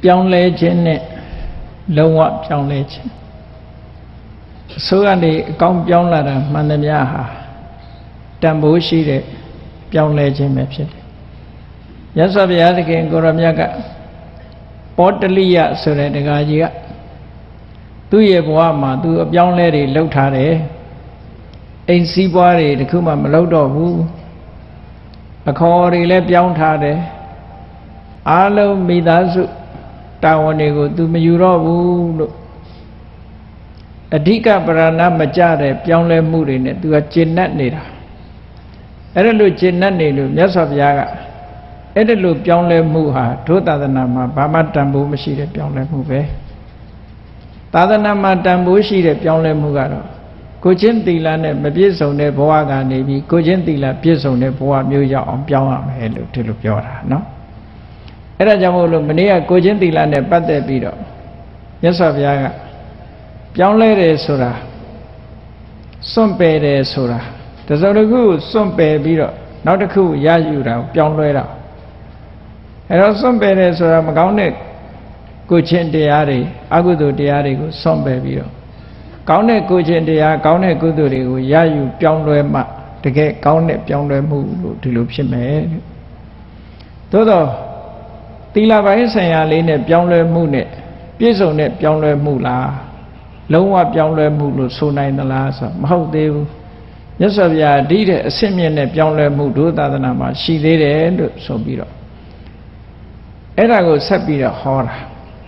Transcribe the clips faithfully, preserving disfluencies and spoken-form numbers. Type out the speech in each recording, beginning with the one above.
ပြောင်းလဲခြင်းနဲ့လုံးဝပြောင်းလဲခြင်းဆိုကနေအကောင်းပြောင်းလာတာမှန်သမျှဟာတန်ဖိုးရှိတဲ့ပြောင်းလဲခြင်းပဲဖြစ်တယ်မြတ်စွာဘုရားသခင်ကိုရမြတ်ကပောတလိယဆိုတဲ့တရားကြီးကသူ့ရဲ့ဘဝမှာသူအပြောင်းလဲတွေလှုပ်ထားတယ်အိမ်စည်းပွားတွေတခုမှမလှုပ်တော့ဘူးအခေါ်တွေလည်းပြောင်းထားတယ်အားလုံးမိသားစုတာဝန်တွေကိုသူမယူတော့ဘူးလို့အဓိကပရဏမကြတဲ့ပြောင်းလဲမှုတွေနဲ့သူကကျင့်납နေတာအဲ့ဒါလို့ကျင့်납နေလို့မြတ်စွာဘုရားကအဲ့ဒါလို့ပြောင်းလဲမှုဟာဒုသာသနာမှာဘာမှတန်ဖိုးမရှိတဲ့ပြောင်းလဲမှုပဲသာသနာမှာတန်ဖိုးရှိတဲ့ပြောင်းလဲမှုကတော့ကိုချင်းသီလနဲ့မပြည့်စုံတဲ့ဘဝကနေပြီးကိုချင်းသီလပြည့်စုံတဲ့ဘဝမျိုးရောက်အောင်ပြောင်းရမယ်လို့ဒီလိုပြောတာနော်အဲ့ဒါကြောင့်မို့လို့မနေ့ကကိုချင်းသီလနဲ့ပတ်သက်ပြီးတော့မြတ်စွာဘုရားကပြောင်းလဲတယ်ဆိုတာစွန့်ပယ်တယ်ဆိုတာတစုံတစ်ခုစွန့်ပယ်ပြီးတော့နောက်တစ်ခုရယူတာပြောင်းလဲတာအဲ့တော့စွန့်ပယ်တယ်ဆိုတာမကောင်းတဲ့ကိုချင်းတရားတွေအကုသိုလ်တရားတွေကိုစွန့်ပယ်ပြီးတော့ကောင်းတဲ့ကိုချင်းတရားကောင်းတဲ့ကုသိုလ်တွေကိုရယူပြောင်းလဲမှတကယ်ကောင်းတဲ့ပြောင်းလဲမှုလို့ဒီလိုဖြစ်မယ်သို့တော့သီလပိုင်းဆိုင်ရာလေးနဲ့ပြောင်းလဲမှုနဲ့ပြည့်စုံတဲ့ပြောင်းလဲမှုလားလုံးဝပြောင်းလဲမှုလို့ဆိုနိုင်သလားဆိုမဟုတ်သေးဘူးမြတ်စွာဘုရားဒီတဲ့အဆင့်မြင့်တဲ့ပြောင်းလဲမှုဒုသာသနာမှာရှိသေးတယ်လို့ဆိုပြီးတော့အဲ့ဒါကိုဆက်ပြီးတော့ဟောတာ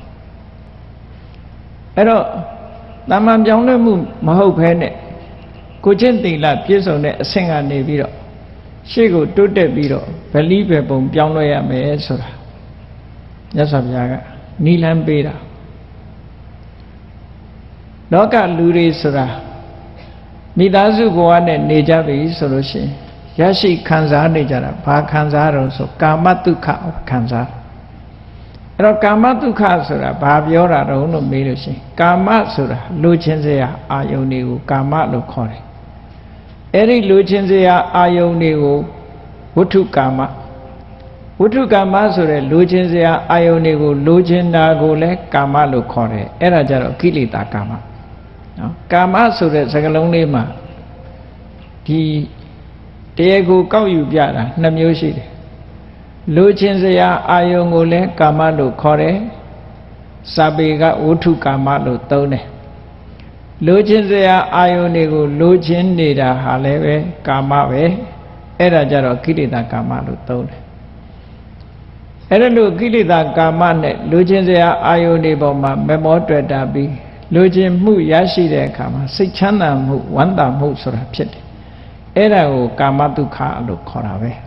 အဲ့တော့တာမန်ပြောင်းလဲမှုမဟုတ်ဘဲနဲ့ကိုချင်းသီလပြည့်စုံတဲ့အဆင့်ကနေပြီးတော့ရှေ့ကိုတိုးတက်ပြီးတော့ဗလီပဲပုံပြောင်းလဲရမယ်ဆိုတာမြတ်စွာဘုရားကနိလန်းပေးတာလောကလူတွေဆိုတာမိသားစုဘဝနဲ့နေကြပြီဆိုလို့ရှိရင်ရရှိခံစားနေကြတာဘာခံစားတော့ဆိုကာမတုခခံစားအဲ့တော့ကာမတုခဆိုတာဘာပြောတာတော့လို့မေးလို့ရှိရင်ကာမဆိုတာလူချင်းစရာအာယုန်တွေကိုကာမလို့ခေါ်တယ်အဲ့ဒီလူချင်းစရာအာယုန်တွေကိုဝဋ္ထုကာမဝဋ္ထုကာမဆိုတဲ့လူချင်းစရာအာယုန်တွေကိုလူချင်းတာကိုလည်းကာမလို့ခေါ်တယ်အဲ့ဒါကြတော့ကိလေသာကာမနော်ကာမဆိုတဲ့စကားလုံးလေးမှာဒီတရားကိုကောက်ယူပြတာနှစ်မျိုးရှိတယ်လူချင်းစရာအာယုန်ကိုလည်းကာမလို့ခေါ်တယ်စာပေကဝဋ္ထုကာမလို့သုံးတယ်လူချင်းစရာအာယုန်တွေကိုလူချင်းနေတာဟာလည်းပဲကာမပဲအဲ့ဒါကြတော့ကိလေသာကာမလို့သုံးတယ်အဲ့ဒါလို့ကိလေသာကာမနဲ့လူချင်းစရာအာယုန်တွေပေါ်မှာမမောတွေ့တာပြီးလူချင်းမှုရရှိတဲ့အခါမှာစိတ်ချမ်းသာမှုဝမ်းသာမှုဆိုတာဖြစ်တယ်အဲ့ဒါကိုကာမတုခလို့ခေါ်တာပဲ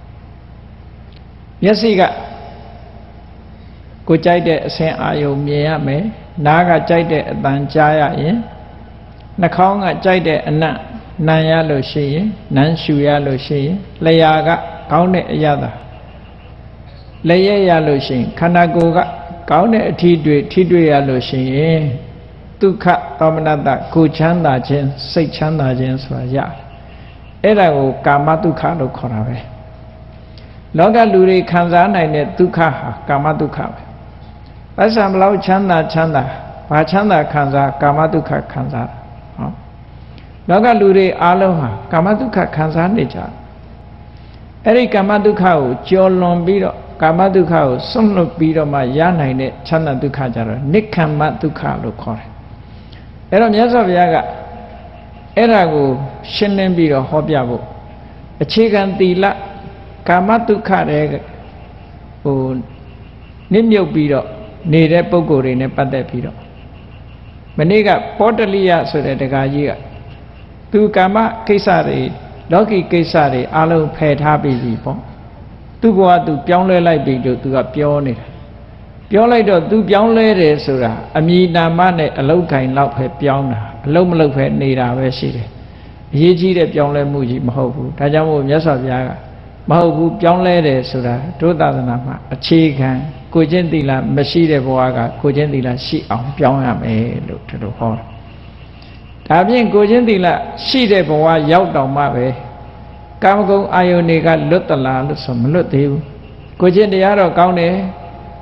မျက်စိကကိုကြိုက်တဲ့အဆင်းအာယုံမြင်ရမယ်နားကကြိုက်တဲ့အသံကြားရရင်နှာခေါင်းကကြိုက်တဲ့အနံ့နားရလို့ရှိရင်နမ်းရှူရလို့ရှိရင်လျှာကကောင်းတဲ့အရာသာလျှက်ရလို့ရှိရင်ခန္ဓာကိုယ်ကကောင်းတဲ့အထီးတွေထီးတွေရလို့ရှိရင်ဒုက္ခသောမနတကိုချမ်းသာခြင်းစိတ်ချမ်းသာခြင်းဆိုတာရတယ်အဲ့ဒါကိုကာမဒုက္ခလို့ခေါ်တာပဲလောကလူတွေခံစားနိုင်တဲ့ဒုက္ခဟာကာမဒုက္ခပဲအဆံဘလောက်ချမ်းသာချမ်းသာဘာချမ်းသာခံစားကာမဒုက္ခခံစားဟောလောကလူတွေအားလုံးဟာကာမဒုက္ခခံစားနေကြအဲ့ဒီကာမဒုက္ခကိုကျော်လွန်ပြီးတော့ကာမဒုက္ခကိုစွန့်လွတ်ပြီးတော့မှရနိုင်တဲ့ချမ်းသာဒုက္ခကြတော့နိက္ခမဒုက္ခလို့ခေါ်တယ်အဲ့တော့မြတ်စွာဘုရားကအဲ့ဒါကိုရှင်းလင်းပြီးတော့ဟောပြဖို့အခြေခံသီလကာမဒုက္ခတဲ့ဟိုနစ်မြုပ်ပြီးတော့နေတဲ့ပုဂ္ဂိုလ်တွေနဲ့ပတ်သက်ပြီးတော့မနေ့ကပောတလိယဆိုတဲ့တရားကြီးကသူကာမကိစ္စတွေလောကီကိစ္စတွေအလုံးဖယ်ထားပြီးပြီပေါ့သူ့ဘဝသူပြောင်းလဲလိုက်ပြီလို့သူကပြောနေတာပြောလိုက်တော့သူပြောင်းလဲတယ်ဆိုတာအမည်နာမနဲ့အလောက်ခိုင်လောက်ပဲပြောင်းတာအလုံးမလောက်ပဲနေတာပဲရှိတယ်အရေးကြီးတဲ့ပြောင်းလဲမှုကြီးမဟုတ်ဘူးဒါကြောင့်မို့မြတ်စွာဘုရားကမဟုတ်ဘူးပြောင်းလဲတယ်ဆိုတာဒုသာသနာမှာအခြေခံကိုချင်းသီလမရှိတဲ့ဘဝကကိုချင်းသီလရှိအောင်ပြောင်းရမယ်လို့ဒီလိုဟောတာဒါဖြင့်ကိုချင်းသီလရှိတဲ့ဘဝရောက်တော့မှပဲကာမဂုဏ်အာယုန်တွေကလွတ်တလားလို့ဆိုမလွတ်သေးဘူးကိုချင်းတရားတော့ကောင်းတယ်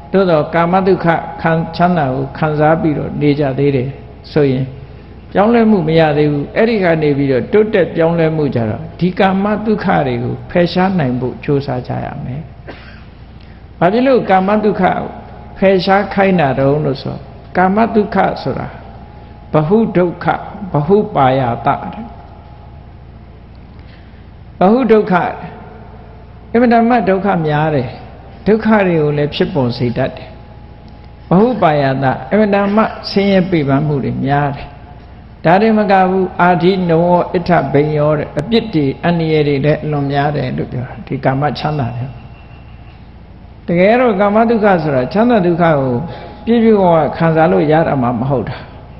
သို့တော့ကာမဒုက္ခခံချမ်းသာကိုခံစားပြီးတော့နေကြသေးတယ်ဆိုရင်ပြောင်းလဲမှုမရသေးဘူးအဲ့ဒီကနေပြီးတော့တိုးတက်ပြောင်းလဲမှုကြတော့ဒီကာမဒုက္ခတွေကိုဖယ်ရှားနိုင်ဖို့ကြိုးစားကြရမယ်။ဘာဖြစ်လို့ကာမဒုက္ခဖယ်ရှားခိုင်းတာတုံးလို့ဆိုကာမဒုက္ခဆိုတာဘဟုဒုက္ခဘဟုပါယတဘဟုဒုက္ခအမှန်တမ်းဒုက္ခများတယ်ဒုက္ခတွေကိုလည်းဖြစ်ပေါ်စေတတ်တယ်ဘဟုပါယတအမှန်တမ်းဆင်းရဲပေပန်းမှုတွေများတယ်ဒါတွေမကဘူးအာဓိနဝအဋ္ဌဘိညောတဲ့အပြစ်တွေအန္တရာယ်တွေလည်းအလွန်များတယ်လို့ပြောတာဒီကာမချမ်းသာတယ်တကယ်တော့ကာမဒုက္ခဆိုတာချမ်းသာဒုက္ခကိုပြည့်ပြည့်ဝဝခံစားလို့ရတာမှမဟုတ်တာ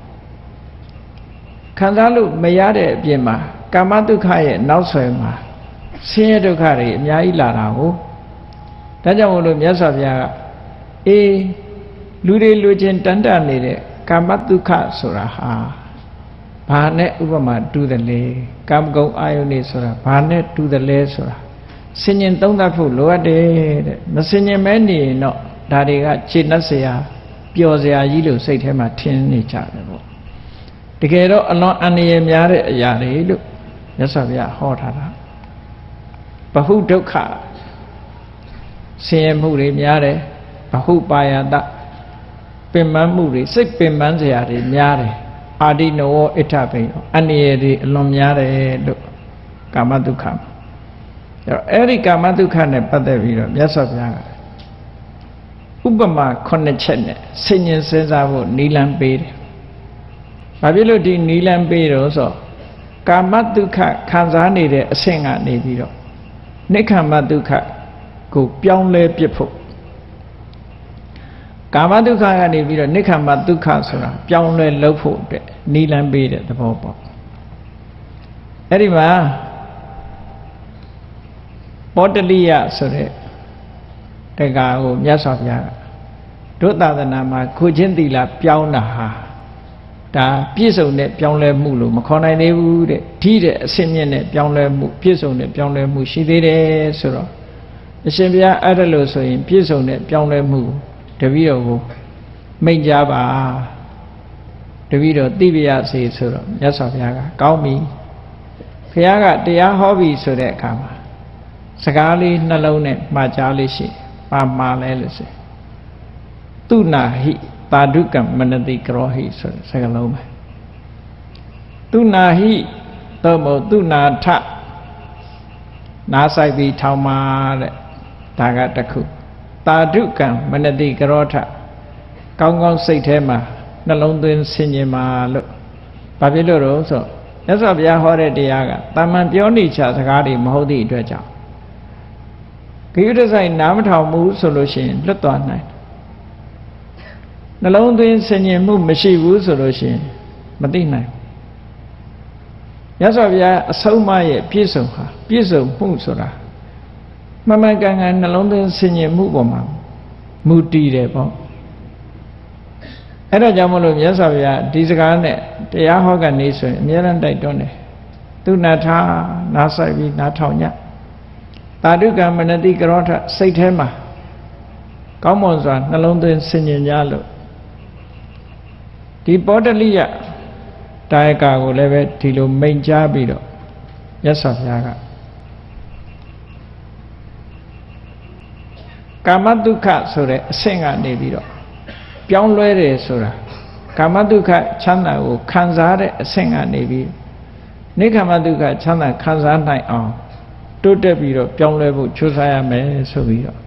ခံစားလို့မရတဲ့အပြင်မှာကာမဒုက္ခရဲ့နောက်ဆွဲမှာဆင်းရဲဒုက္ခတွေအများကြီးလာတာကိုဒါကြောင့်မို့လို့မြတ်စွာဘုရားကအေးလူတွေလူချင်းတန်တနေတဲ့ကာမဒုက္ခဆိုတာဟာဘာနဲ့ဥပမာတူတယ်လဲကာမဂုဏ်အာယုန်နေဆိုတာဘာနဲ့တူတယ်လဲဆိုတာဆင်ញင်သုံးသပ်ဖို့လိုအပ်တယ်တဲ့မဆင်ញင်မဲနေရင်တော့ဒါတွေကခြေနှက်เสียပျော်เสียကြီးလို့စိတ်ထဲမှာထင်နေကြတယ်ပေါ့တကယ်တော့အလွန်အန္တရာယ်များတဲ့အရာတွေလို့မြတ်စွာဘုရားဟောထားတာဘဟုဒုက္ခဆင်းရဲမှုတွေများတယ်ဘဟုပါယတပင်ပန်းမှုတွေစိတ်ပင်ပန်းเสียတွေများတယ်အာဒိနဝအဋ္ဌဘိယောအန္တရာယ်တွေအလွန်များတယ်လို့ကာမဒုက္ခအဲ့ဒီကာမဒုက္ခနဲ့ပတ်သက်ပြီးတော့မြတ်စွာဘုရားကဥပမာခုနှစ်ချက်နဲ့ဆင်ញင်စဉ်းစားဖို့နီလန်ပေးတယ်။ဘာဖြစ်လို့ဒီနီလန်ပေးတော့ဆိုကာမဒုက္ခခံစားနေတဲ့အဆင့်ကနေပြီးတော့နိက္ခမဒုက္ခကိုပြောင်းလဲပြစ်ဖို့ကာမဒုက္ခကနေပြီးတော့နိက္ခမဒုက္ခဆိုတာပြောင်းလဲလုပ်ဖို့အတွက်နီလန်ပေးတဲ့သဘောပေါ့။အဲ့ဒီမှာပောတလိယဆိုတဲ့တက္ကະကိုမြတ်စွာဘုရားဒုသာသနာမှာခုချင်းသီလပြောင်းတာဟာဒါပြည့်စုံတဲ့ပြောင်းလဲမှုလို့မခေါ်နိုင်သေးဘူးတဲ့ထိတဲ့အစင်းမြင့်တဲ့ပြောင်းလဲမှုပြည့်စုံတဲ့ပြောင်းလဲမှုရှိသေးတယ်ဆိုတော့အရှင်ဘုရားအဲ့ဒါလို့ဆိုရင်ပြည့်စုံတဲ့ပြောင်းလဲမှုတပည့်တော်ကိုမိန့်ကြပါတပည့်တော်သိပြရစေဆိုတော့မြတ်စွာဘုရားကကောင်းပြီဘုရားကတရားဟောပြီဆိုတဲ့အခါမှာစကားလေးနှလုံးနဲ့မှားကြားလေးရှိပါမှာလဲလို့ဆိုသူနာဟိပါဒုကမနတိကရောဟိဆိုတဲ့စကားလုံးပဲသူနာဟိသို့မဟုတ်သူနာထနားဆိုင်ပြီးထောင်မှာတဲ့ဒါကတခုပါဒုကမနတိကရောထကောင်းကောင်းစိတ်ထဲမှာနှလုံးသွင်းဆင်ញင်ပါလို့ဘာဖြစ်လို့တော့ဆိုမြတ်စွာဘုရားဟောတဲ့တရားကတာမန်ပြောနေချစကားတွေမဟုတ်သည့်အတွက်ကြောင့်ဂိယုတဆိုင်နားမထောင်မှုဆိုလို့ရှိရင်လွတ်သွားနိုင်နှလုံးသွင်းဆင်ញင်မှုမရှိဘူးဆိုလို့ရှိရင်မသိနိုင်မြတ်စွာဘုရားအဆုံးအမရဲ့ပြည့်စုံဟာပြည့်စုံမှုဆိုတာမမှန်ကန်ကန်နှလုံးသွင်းဆင်ញင်မှုပေါ်မှာမူတည်တယ်ပေါ့အဲ့ဒါကြောင့်မလို့မြတ်စွာဘုရားဒီစကားနဲ့တရားဟောကနေဆိုရင်အများအားတိုက်တွန်းတယ်သူနာထားနားဆိုင်ပြီးနားထောင်ညတာဒုကမနတိကရောထစိတ်ထဲမှာကောင်းမွန်စွာနှလုံးသွင်းဆင်ញင်ကြလို့ဒီပောတလိယတာယကကိုလည်းပဲဒီလိုမိန့်ကြားပြီးတော့မြတ်စွာဘုရားကကာမဒုက္ခဆိုတဲ့အဆင့်ကနေပြီးတော့ပြောင်းလဲတယ်ဆိုတာကာမဒုက္ခချမ်းသာကိုခံစားတဲ့အဆင့်ကနေပြီးနိက္ခမဒုက္ခချမ်းသာခံစားနိုင်အောင်တိုးတက်ပြီးတော့ပြောင်းလဲဖို့ကြိုးစားရမယ်ဆိုပြီးတော့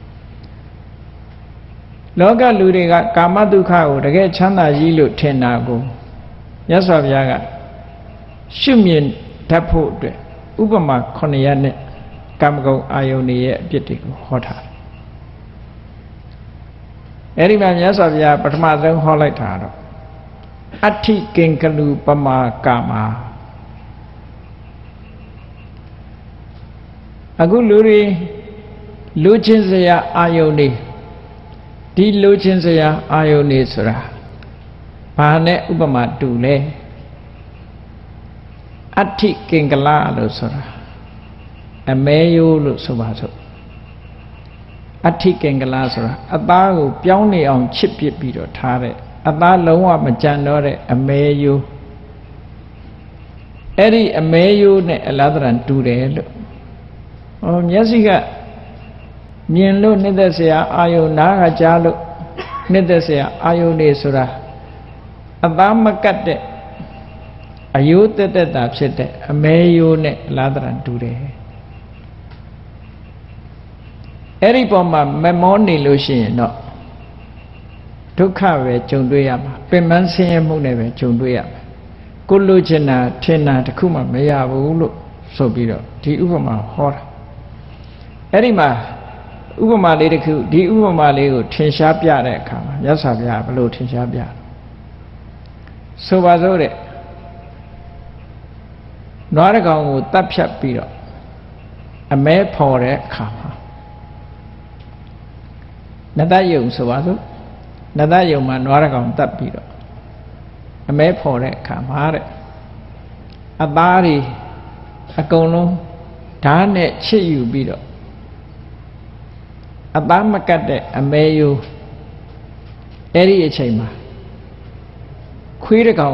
လောကလူတွေကကာမဒုက္ခကိုတကယ်ချမ်းသာကြီးလို့ထင်တာကိုမြတ်စွာဘုရားကရှုမြင်တတ်ဖို့အတွက်ဥပမာခုနှစ်ရပ်နဲ့ကာမဂုဏ်အာယုန်ရဲ့အပြစ်တွေကိုဟောထားတယ်အဲ့ဒီမှာမြတ်စွာဘုရားပထမဆုံးဟောလိုက်တာတော့အဋ္ဌိကင်္ကလူပမာကာမအခုလူတွေလူချင်းစရာအာယုန်နေဒီလူချင်းစရာအာယုန်နေဆိုတာဘာနဲ့ဥပမာတူလဲအဋ္ဌိကင်္ကလလို့ဆိုတာအမဲယိုးလို့ဆိုပါစို့အဋ္ဌိကင်္ဂလာဆိုတာအသားကိုပြောင်းနေအောင်ချစ်ပစ်ပြီးတော့ထားတဲ့အသားလုံးဝမကြံတော့တဲ့အမဲယိုးအဲ့ဒီအမဲယိုးနဲ့အလားတရံတူတယ်လို့ဟောမျက်စိကမြင်လို့နှစ်သက်စရာအာယုနားကကြားလို့နှစ်သက်စရာအာယုနေဆိုတာအသားမကတ်တဲ့အယိုးတက်တက်တာဖြစ်တဲ့အမဲယိုးနဲ့အလားတရံတူတယ်အဲ့ဒီပေါ်မှာမမောနေလို့ရှိရင်တော့ဒုက္ခပဲကြုံတွေ့ရမှာပင်ပန်းဆင်းရဲမှုနဲ့ပဲကြုံတွေ့ရမှာကိုလိုချင်တာထင်တာတခုမှမရဘူးလို့ဆိုပြီးတော့ဒီဥပမာဟောတာအဲ့ဒီမှာဥပမာလေးတစ်ခုဒီဥပမာလေးကိုထင်ရှားပြတဲ့အခါမှာမြတ်စွာဘုရားဘယ်လိုထင်ရှားပြဆိုပါစို့တဲ့နွားတစ်ကောင်ကိုတပ်ဖြတ်ပြီးတော့အမဲဖော်တဲ့အခါမှာနတ်ယုံဆိုပါစို့နတ်ယုံမှာနွားတစ်ကောင်တပ်ပြီးတော့အမဲဖော်တဲ့အခါမှာတဲ့အသားတွေအကုန်လုံးဓာတ်နဲ့ချစ်ယူပြီးတော့အသားမကတ်တဲ့အမဲယိုးအဲ့ဒီအချိန်မှာခွေးတစ်ကောင်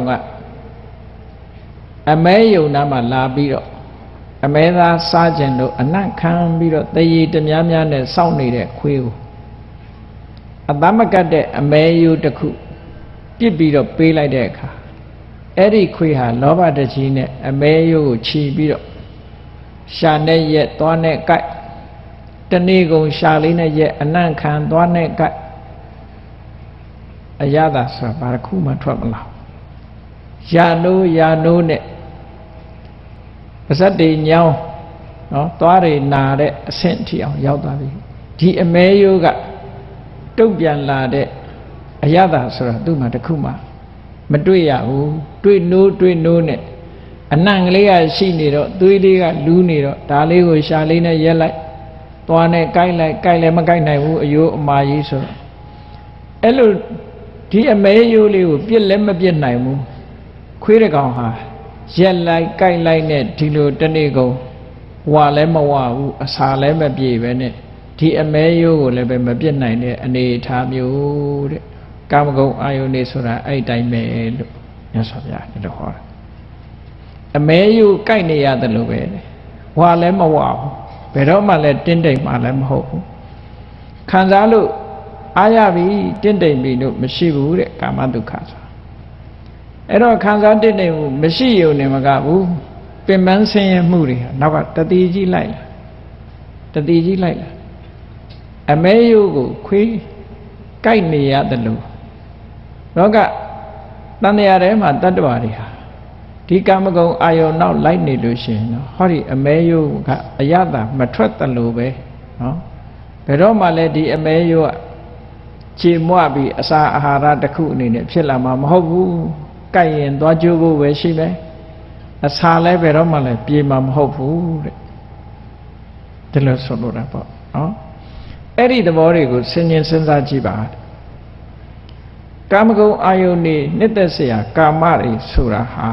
ကအမဲယုံနာမှာလာပြီးတော့အမဲသားစားကျင်လို့အနံ့ခံပြီးတော့တရေတများများနဲ့စောင့်နေတဲ့ခွေးကိုအသားမကတ်တဲ့အမဲယိုးတစ်ခုပြစ်ပြီးတော့ပေးလိုက်တဲ့အခါအဲ့ဒီခွေးဟာလောဘတကြီးနဲ့အမဲယိုးကိုခြီးပြီးတော့ရှာနဲ့ရက်သွားနဲ့ကိုက်တနေ့ကုန်ရှာလေးနဲ့ရက်အနံ့ခံသွားနဲ့ကိုက်အရသာဆိုတာဘာတစ်ခုမှထွက်မလာရာနိုးရာနိုးနဲ့ပါဇက်တွေညောင်းနော်သွားတွေနာတဲ့အဆင့်ထိအောင်ရောက်သွားပြီဒီအမဲယိုးကတုတ်ပြန်လာတဲ့အရသာဆိုတာသူ့မှာတစ်ခုမှမတွေ့ရဘူးတွေ့နိုးတွေ့နိုးနဲ့အနံ့ကလေးကရှိနေတော့သွေးလေးကလူးနေတော့ဒါလေးကိုရှာလေးနဲ့ရက်လိုက်သွားနဲ့ကိုက်လိုက်ကိုက်လည်းမကိုက်နိုင်ဘူးအယိုးအမာကြီးဆိုတော့အဲ့လိုဒီအမဲယိုးလေးကိုပြစ်လည်းမပြစ်နိုင်ဘူးခွေးတစ်ကောင်ဟာရက်လိုက်ကိုက်လိုက်နဲ့ဒီလိုတနေ့ကုန်ဝါလည်းမဝဘူးအစာလည်းမပြေပဲနဲ့ဒီအမဲယိုးကိုလည်းပဲမပြစ်နိုင်တဲ့အနေအထားမျိုးတဲ့ကာမဂုဏ်အာယုန်နေဆိုတာအဲ့တိုင်းပဲလို့မြတ်စွာဘုရားဒီလိုဟောတာအမဲယိုးကိုက်နေရတယ်လို့ပဲဝါလည်းမဝဘူးဘယ်တော့မှလည်းတင်းတိမ်မှလည်းမဟုတ်ဘူးခံစားလို့အားရပြီတင်းတိမ်ပြီလို့မရှိဘူးတဲ့ကာမဒုက္ခဆိုအဲ့တော့ခံစားတင်းတိမ်မှုမရှိရုံနဲ့မကဘူးပင်ပန်းဆင်းရဲမှုတွေဟာနောက်ကတတိကြီးလိုက်လာတတိကြီးလိုက်လာအမဲယိုးကိုခွေးကိုက်နေရတယ်လို့တော့ကတန်တရားထဲမှာတတ္တဝါတွေဟာဒီကာမဂုဏ်အာယုန်နောက်လိုက်နေလို့ရှိရင်တော့ဟောဒီအမဲယိုးကအယတာမထွက်တလို့ပဲနော်ဘယ်တော့မှလည်းဒီအမဲယိုးကခြေမွပြီးအစာအာဟာရတစ်ခုအနေနဲ့ဖြစ်လာမှာမဟုတ်ဘူးကြိုက်ရင်သွားကြိုးဖို့ပဲရှိမယ်အစာလည်းဘယ်တော့မှလည်းပြေမှာမဟုတ်ဘူးတဲ့ဒီလိုဆိုလို့တာပေါ့နော်အဲ့ဒီသဘောတွေကိုဆင်ញင်စဉ်းစားကြည့်ပါကာမဂုဏ်အာယုန်နေနှစ်သက်เสียကာမတွေဆိုတာဟာ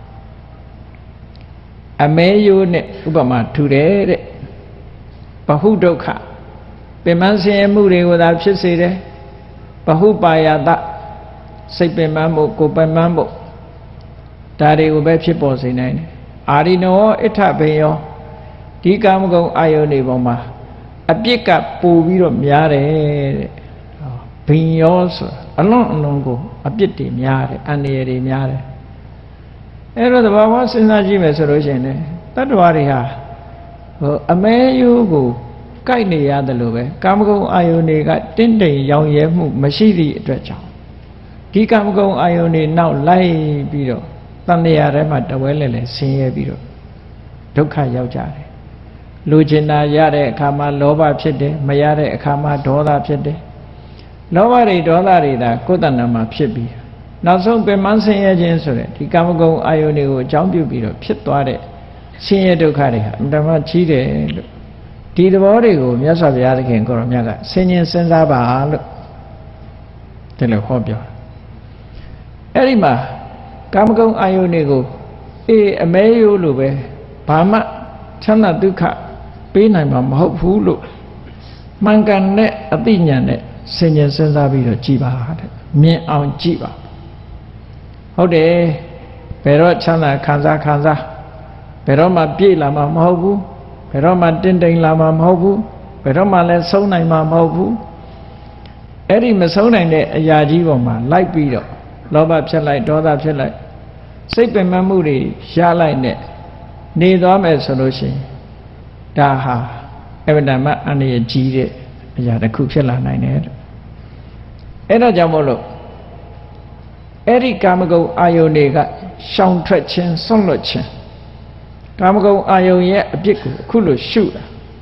အမဲယိုးနဲ့ဥပမာထူတယ်တဲ့ဘဟုဒုက္ခပင်မဆင်းရဲမှုတွေကိုသာဖြစ်စေတယ်ဘဟုပါယတစိတ်ပင်ပန်းမှုကိုယ်ပင်ပန်းမှုဒါတွေကိုပဲဖြစ်ပေါ်စေနိုင်တယ်အာရိနောအဋ္ဌဘေယောဒီကာမဂုဏ်အာယုန်တွေပေါ်မှာအပြစ်ကပိုပြီးတော့များတယ်တဲ့ဘိယောဆိုအလွန်အလွန်ကိုအပြစ်တွေများတယ်အန္တရာယ်တွေများတယ်အဲ့တော့တဘာဝစဉ်းစားကြည့်မယ်ဆိုလို့ရှိရင်လေတတ္တဝါတွေဟာဟိုအမဲယိုးကိုကိုက်နေရတယ်လို့ပဲကာမဂုဏ်အာယုန်တွေကတင့်တယ်ရောင်ရဲမှုမရှိသည့်အတွက်ကြောင့်ဒီကာမဂုဏ်အာယုန်တွေနောက်လိုက်ပြီးတော့တန်တရားထဲမှာတဝဲလဲလဲဆင်းရဲပြီးတော့ဒုက္ခရောက်ကြတယ်လူကျင်တာရတဲ့အခါမှာလောဘဖြစ်တယ်မရတဲ့အခါမှာဒေါသဖြစ်တယ်လောဘတွေဒေါသတွေဒါကိုယ်တဏ္ဍာမှာဖြစ်ပြီးနောက်ဆုံးပင်မဆင်းရဲခြင်းဆိုတဲ့ဒီကာမဂုဏ်အာယုန်တွေကိုအကြောင်းပြုပြီးတော့ဖြစ်သွားတဲ့ဆင်းရဲဒုက္ခတွေဟာအမှန်တမ်းကြီးတယ်လို့ဒီသဘောတွေကိုမြတ်စွာဘုရားသခင်ကိုရောမြတ်ကဆင်ញင်စဉ်းစားပါလို့ဒီလိုဟောပြောအဲ့ဒီမှာကာမဂုဏ်အာယုန်တွေကိုအေးအမဲယိုးလို့ပဲဘာမှချမ်းသာဒုက္ခပေးနိုင်မှာမဟုတ်ဘူးလို့မှန်ကန်တဲ့အသိဉာဏ်နဲ့ဆင်ញင်စဉ်းစားပြီးတော့ကြည်ပါတဲ့မြင်အောင်ကြည်ပါဟုတ်တယ်ဘယ်တော့ချမ်းသာခံစားခံစားဘယ်တော့မှပြည့်လာမှာမဟုတ်ဘူးဘယ်တော့မှတင်းတိမ်လာမှာမဟုတ်ဘူးဘယ်တော့မှလည်းဆုံးနိုင်မှာမဟုတ်ဘူးအဲ့ဒီမဆုံးနိုင်တဲ့အရာကြီးပေါ်မှာလိုက်ပြီးတော့လောဘဖြစ်လိုက်ဒေါသဖြစ်လိုက်စိတ်ပင်ပန်းမှုတွေရလိုက်နဲ့နေသွားမယ်ဆိုလို့ရှိရင်ဒါဟာအဗ္ဗဒမအန္တရာယ်ကြီးတဲ့အရာတစ်ခုဖြစ်လာနိုင်တယ်အဲ့ဒါကြောင့်မို့လို့အဲ့ဒီကာမဂုဏ်အာယုန်တွေကရှောင်ထွက်ခြင်းဆုံးလွတ်ခြင်းကာမဂုဏ်အာယုန်ရဲ့အပြစ်ကိုအခုလိုရှုတာ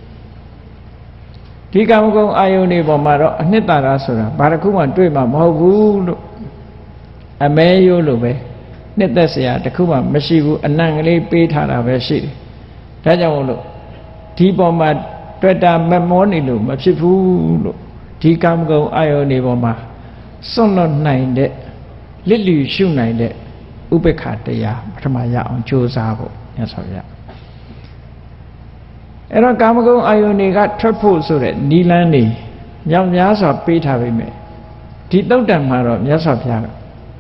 ဒီကာမဂုဏ်အာယုန်တွေပေါ်မှာတော့အနှစ်သာရဆိုတာဘာတစ်ခုမှတွေ့မှာမဟုတ်ဘူးလို့အမဲရိုးလိုပဲနှစ်သက်စရာတစ်ခုမှမရှိဘူးအနံ့ကလေးပေးထားတာပဲရှိတယ်ဒါကြောင့်မို့လို့ဒီပေါ်မှာတွေ့တာမမောနေလို့မဖြစ်ဘူးလို့ဒီကာမဂုဏ်အာယုန်တွေပေါ်မှာစွန့်လွတ်နိုင်တဲ့လစ်လျူရှုနိုင်တဲ့ဥပေက္ခတရားပထမရအောင်ကြိုးစားဖို့မြတ်စွာဘုရားအဲ့တော့ကာမဂုဏ်အာယုန်တွေကထွက်ဖို့ဆိုတဲ့နိလန်းနေမြောက်များစွာပေးထားပေမဲ့ဒီတုတ်တံမှာတော့မြတ်စွာဘုရားက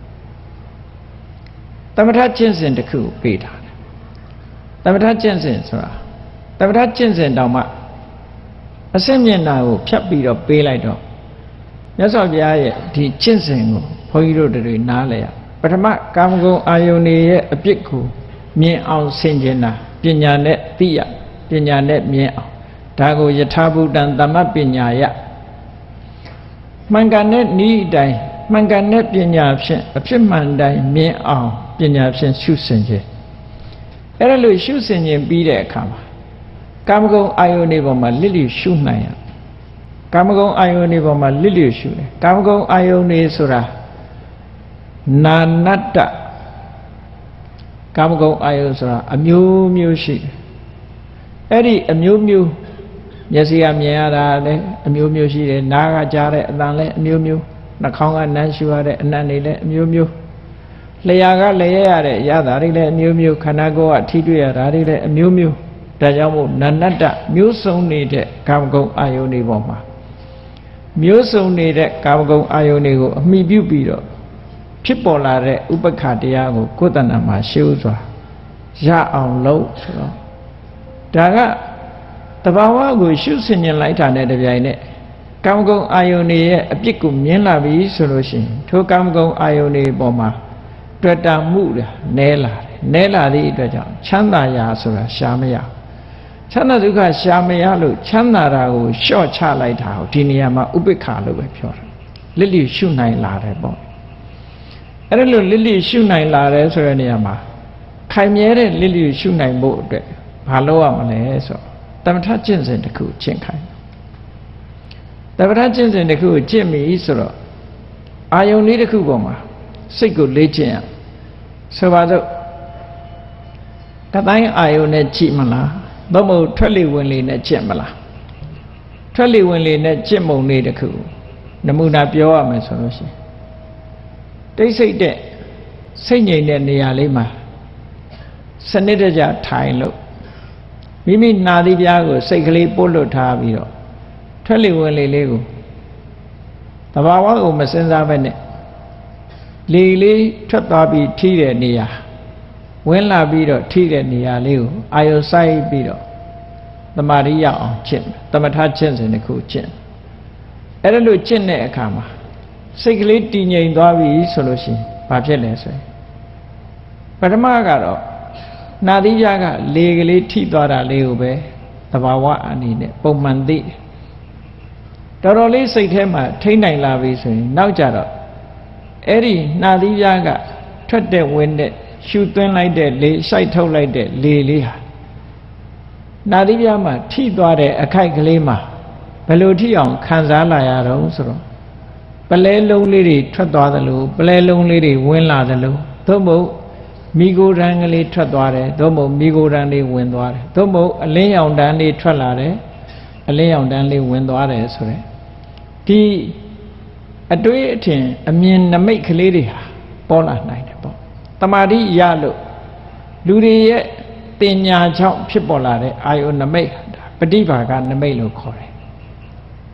သမထကျင့်စဉ်တစ်ခုပေးထားတယ်သမထကျင့်စဉ်ဆိုတာသမထကျင့်စဉ်တောင်မှအစင့်မျက်နှာကိုဖြတ်ပြီးတော့ပေးလိုက်တော့မြတ်စွာဘုရားရဲ့ဒီကျင့်စဉ်ကိုဘုန်းကြီးတို့တွေနားလဲရပထမကာမဂုဏ်အာယုန်တွေရဲ့အပြစ်ကိုမြင်အောင်ဆင်ခြင်တာပညာနဲ့သိရပညာနဲ့မြင်အောင်ဒါကိုယထာဘုဒ္ဓံသမ္မပညာယမှန်ကန်တဲ့ဤအတိုင်းမှန်ကန်တဲ့ပညာဖြင့်အဖြစ်မှန်တိုင်းမြင်အောင်ပညာဖြင့်ရှုဆင်ခြင်းအဲ့ဒါလို့ရှုဆင်ခြင်းပြီးတဲ့အခါမှာကာမဂုဏ်အာယုန်တွေပေါ်မှာလစ်လျူရှုနိုင်ရကာမဂုဏ်အာယုန်တွေပေါ်မှာလစ်လျူရှုတယ်ကာမဂုဏ်အာယုန်တွေဆိုတာနာနတ္တကာမဂုဏ်အာယုန်ဆိုတာအမျိုးမျိုးရှိတယ်အဲ့ဒီအမျိုးမျိုးမျက်စိကမြင်ရတာလည်းအမျိုးမျိုးရှိတယ်နားကကြားတဲ့အသံလည်းအမျိုးမျိုးနှာခေါင်းကနမ်းရှူရတဲ့အနံ့တွေလည်းအမျိုးမျိုးလျှာကလျှက်ရတဲ့အရာတွေလည်းအမျိုးမျိုးခန္ဓာကိုယ်ကထိတွေ့ရတာတွေလည်းအမျိုးမျိုးဒါကြောင့်မို့နာနတ္တမျိုးစုံနေတဲ့ကာမဂုဏ်အာယုန်တွေပေါ်မှာမျိုးစုံနေတဲ့ကာမဂုဏ်အာယုန်တွေကိုအမိပြုပြီးတော့ဖြစ်ပေါ်လာတဲ့ဥပက္ခတရားကိုကိုယ်တဏ္ဍာမှာရှေ့ဥစွာရအောင်လုပ်ဆိုတော့ဒါကတဘာဝကိုရှုဆင်ញင်လိုက်တာနဲ့တပြိုင်နက်ကာမဂုဏ်အာယုန်တွေရဲ့အပြစ်ကိုမြင်လာပြီဆိုလို့ရှိရင်ထိုကာမဂုဏ်အာယုန်တွေပေါ်မှာတွေ့တာမှုတွေနဲလာတယ်နဲလာသည့်အတွက်ကြောင့်ချမ်းသာရာဆိုတာရှားမရချမ်းသာဒုက္ခရှားမရလို့ချမ်းသာတာကိုလျှော့ချလိုက်တာကိုဒီနေရာမှာဥပိ္ပခာလို့ပဲပြောတာလစ်လျူရှုနိုင်လာတယ်ပေါ့အဲ့ဒါလို့လစ်လျူရှုနိုင်လာတယ်ဆိုတဲ့နေရာမှာခိုင်မြဲတဲ့လစ်လျူရှုနိုင်ဖို့အတွက်ဘာလုပ်ရမလဲဆိုသမထကျင့်စဉ်တစ်ခုကျင့်ခိုင်းသမထကျင့်စဉ်တစ်ခုကိုကျင့်ပြီဆိုတော့အာယုန်လေးတစ်ခုပေါ်မှာစိတ်ကိုလေ့ကျင့်ရဆိုပါစို့တတိုင်းအာယုန်နဲ့ကြည့်မလားသို့မဟုတ်ထွက်လေဝင်လေနဲ့ကျင့်မလားထွက်လေဝင်လေနဲ့ကျင့်ပုံလေးတစ်ခုနမူနာပြောရမယ်ဆိုလို့ရှိရင်တိတ်ဆိတ်တဲ့စိတ်ငြိမ်တဲ့နေရာလေးမှာစနစ်တကျထိုင်လို့မိမိနာသီးပြားကိုစိတ်ကလေးပို့လွတ်ထားပြီးတော့ထွက်လေဝင်လေလေးကိုတဘာဝကိုမစင်စားပဲနဲ့လေလေးထွက်သွားပြီးထိတဲ့နေရာဝင်လာပြီးတော့ထိတဲ့နေရာလေးကိုအာယုစိုက်ပြီးတော့သမာဓိရအောင်ကျင့်သမထကျင့်စဉ်တစ်ခုကျင့်အဲ့ဒါလို့ကျင့်တဲ့အခါမှာစိတ်ကလေးတည်ငြိမ်သွားပြီဆိုလို့ရှိရင်ဘာဖြစ်လဲဆိုရင်ပထမကတော့နာသီးပြားကလေကလေးထိသွားတာလေးကိုပဲသဘာဝအနေနဲ့ပုံမှန်သိတော်တော်လေးစိတ်ထဲမှာထိမ့်နိုင်လာပြီဆိုရင်နောက်ကြတော့အဲ့ဒီနာသီးပြားကထွက်တဲ့ဝင်တဲ့ရှူသွင်းလိုက်တဲ့လေစိုက်ထုတ်လိုက်တဲ့လေလေးဟာနာသီးပြားမှာထိသွားတဲ့အခိုက်ကလေးမှာဘယ်လိုထိအောင်ခံစားလာရတော့ဆိုတော့ပလဲလုံးလေးတွေထွက်သွားသလိုပလဲလုံးလေးတွေဝင်လာသလိုသို့မဟုတ်မိโกရန်ကလေးထွက်သွားတယ်သို့မဟုတ်မိโกရန်လေးဝင်သွားတယ်သို့မဟုတ်အလင်းရောင်တန်းလေးထွက်လာတယ်အလင်းရောင်တန်းလေးဝင်သွားတယ်ဆိုတဲ့ဒီအတွေးအထင်အမြင်နမိတ်ကလေးတွေဟာပေါ်လာနိုင်တယ်ပေါ့တမာတိရလို့လူတွေရဲ့တင်ညာကြောင့်ဖြစ်ပေါ်လာတဲ့အာယုနမိတ်ပฏิဘာကနမိတ်လို့ခေါ်တယ်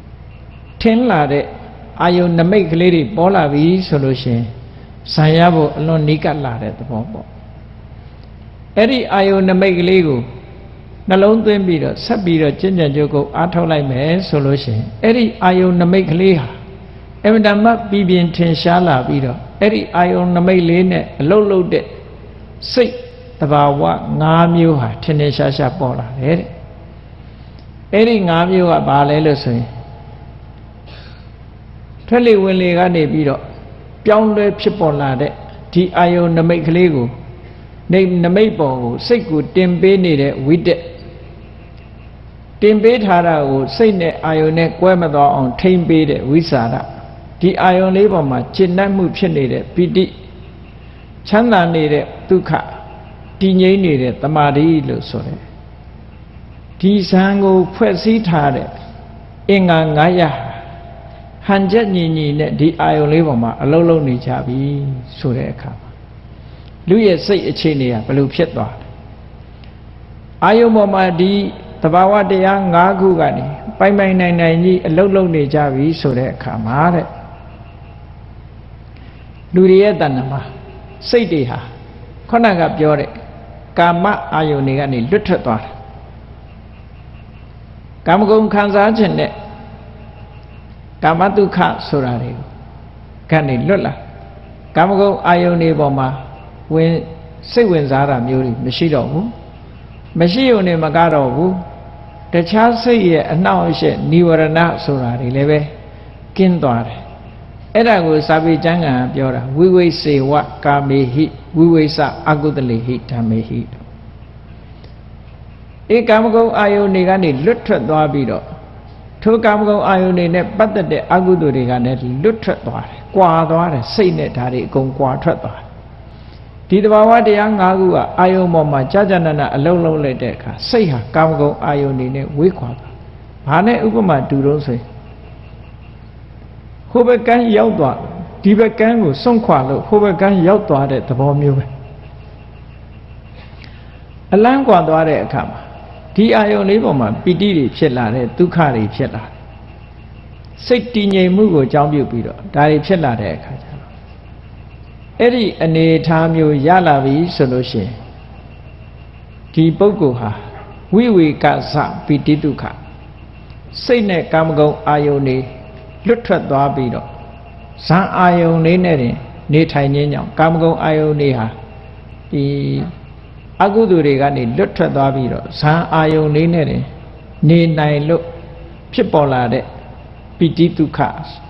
天လာတဲ့အာယုန်နမိတ်ကလေးတွေပေါ်လာပြီဆိုလို့ရှိရင်ဇံရဖို့အလွန်နီးကပ်လာတဲ့သဘောပေါ့အဲ့ဒီအာယုန်နမိတ်ကလေးကိုနှလုံးသွင်းပြီးတော့ဆက်ပြီးတော့ကျင့်ကြံကြိုးကိုအားထုတ်လိုက်မယ်ဆိုလို့ရှိရင်အဲ့ဒီအာယုန်နမိတ်ကလေးဟာအမှန်တမ်းပြည်ပြင်းထင်ရှားလာပြီးတော့အဲ့ဒီအာယုန်နမိတ်လေးနဲ့အလုံးလုံးတဲ့စိတ်တဘာဝ၅မျိုးဟာထင်ထင်ရှားရှားပေါ်လာတယ်တဲ့အဲ့ဒီ၅မျိုးကဘာလဲလို့ဆိုရင်ထွက်လေဝင်လေကနေပြီးတော့ပြောင်းလဲဖြစ်ပေါ်လာတဲ့ဒီအာယုန်နမိတ်ကလေးကိုနေနမိတ်ပေါ်ကိုစိတ်ကိုတင်ပေးနေတဲ့ဝိတက်တင်ပေးထားတာကိုစိတ်နဲ့အာယုန်နဲ့ကွဲမသွားအောင်ထိမ့်ပေးတဲ့ဝိစာရဒီအာယုန်လေးပေါ်မှာจิตနှံ့မှုဖြစ်နေတဲ့ပိဋိချမ်းသာနေတဲ့ဒုက္ခတည်ငြိမ်နေတဲ့တမာတိလို့ဆိုတယ်ဒီဇံကိုဖွဲ့စည်းထားတဲ့အင်္ဂါ၅ရပ်ဟန်ချက်ညီညီနဲ့ဒီအာယုန်လေးပေါ်မှာအလုံးလုံးနေကြပြီဆိုတဲ့အခါမှာလူရဲ့စိတ်အခြေအနေကဘယ်လိုဖြစ်သွားလဲအာယုန်ပေါ်မှာဒီသဘာဝတရား၅ခုကနေပိုင်ပိုင်နိုင်နိုင်ကြီးအလုံးလုံးနေကြပြီဆိုတဲ့အခါမှာတဲ့လူတွေရဲ့တဏ္ဍမှာစိတ်တွေဟာခုနကပြောတဲ့ကာမအာယုန်တွေကနေလွတ်ထွက်သွားတယ်ကာမဂုဏ်ခံစားခြင်းနဲ့ကာမတုခဆိုတာတွေကိုကနေလွတ်လာကာမဂုဏ်အာယုန်တွေပေါ်မှာဝင်စိတ်ဝင်စားတာမျိုးတွေမရှိတော့ဘူးမရှိုံနဲ့မကတော့ဘူးတခြားစိတ်ရဲ့အနှောင့်အယှက်និဝရဏဆိုတာတွေလည်းပဲကင်းသွားတယ်အဲ့ဒါကိုစာပေကျမ်းဂန်ပြောတာဝိဝိစေဝကာမေဟိဝိဝိစအကုတလေဟိဓမ္မေဟိဧကာမဂုဏ်အာယုန်တွေကနေလွတ်ထွက်သွားပြီးတော့ထိုကာမဂုဏ်အာယုန်တွေနဲ့ပတ်သက်တဲ့အကုသိုလ်တွေကလည်းလွတ်ထွက်သွားတယ်၊ကွာသွားတယ်စိတ်နဲ့ဓာတ်တွေအကုန်ကွာထွက်သွားတယ်ဒီတဘာဝတရား၅ခုကအာယုန်ပေါ်မှာကြာကြာနာနာအလုံးလုံးလိုက်တဲ့အခါစိတ်ဟာကာမဂုဏ်အာယုန်တွေနဲ့ဝေးခွာသွားဘာနဲ့ဥပမာတူတော့ဆိုရင်ဟိုဘက်ကန်းရောက်သွားဒီဘက်ကန်းကိုစွန့်ခွာလို့ဟိုဘက်ကန်းရောက်သွားတဲ့သဘောမျိုးပဲအလန်းကွာသွားတဲ့အခါမှာဒီအာယုန်လေးပေါ်မှာပီတိတွေဖြစ်လာတဲ့ဒုက္ခတွေဖြစ်လာတယ်စိတ်တည်ငြိမ်မှုကိုအကြောင်းပြုပြီးတော့ဒါတွေဖြစ်လာတဲ့အခါကျတော့အဲ့ဒီအနေထားမျိုးရလာပြီဆိုလို့ရှိရင်ဒီပုဂ္ဂိုလ်ဟာဝိဝေကစပီတိဒုက္ခစိတ်နဲ့ကာမဂုဏ်အာယုန်တွေလွတ်ထွက်သွားပြီးတော့ဇံအာယုန်လေးနဲ့တင်နေထိုင်ခြင်းကြောင့်ကာမဂုဏ်အာယုန်တွေဟာဒီအကုသိုလ်တွေကနေလွတ်ထွက်သွားပြီးတော့ဇံအာယုန်လေးနဲ့တင်နေနိုင်လို့ဖြစ်ပေါ်လာတဲ့ပိဋိဒုက္ခ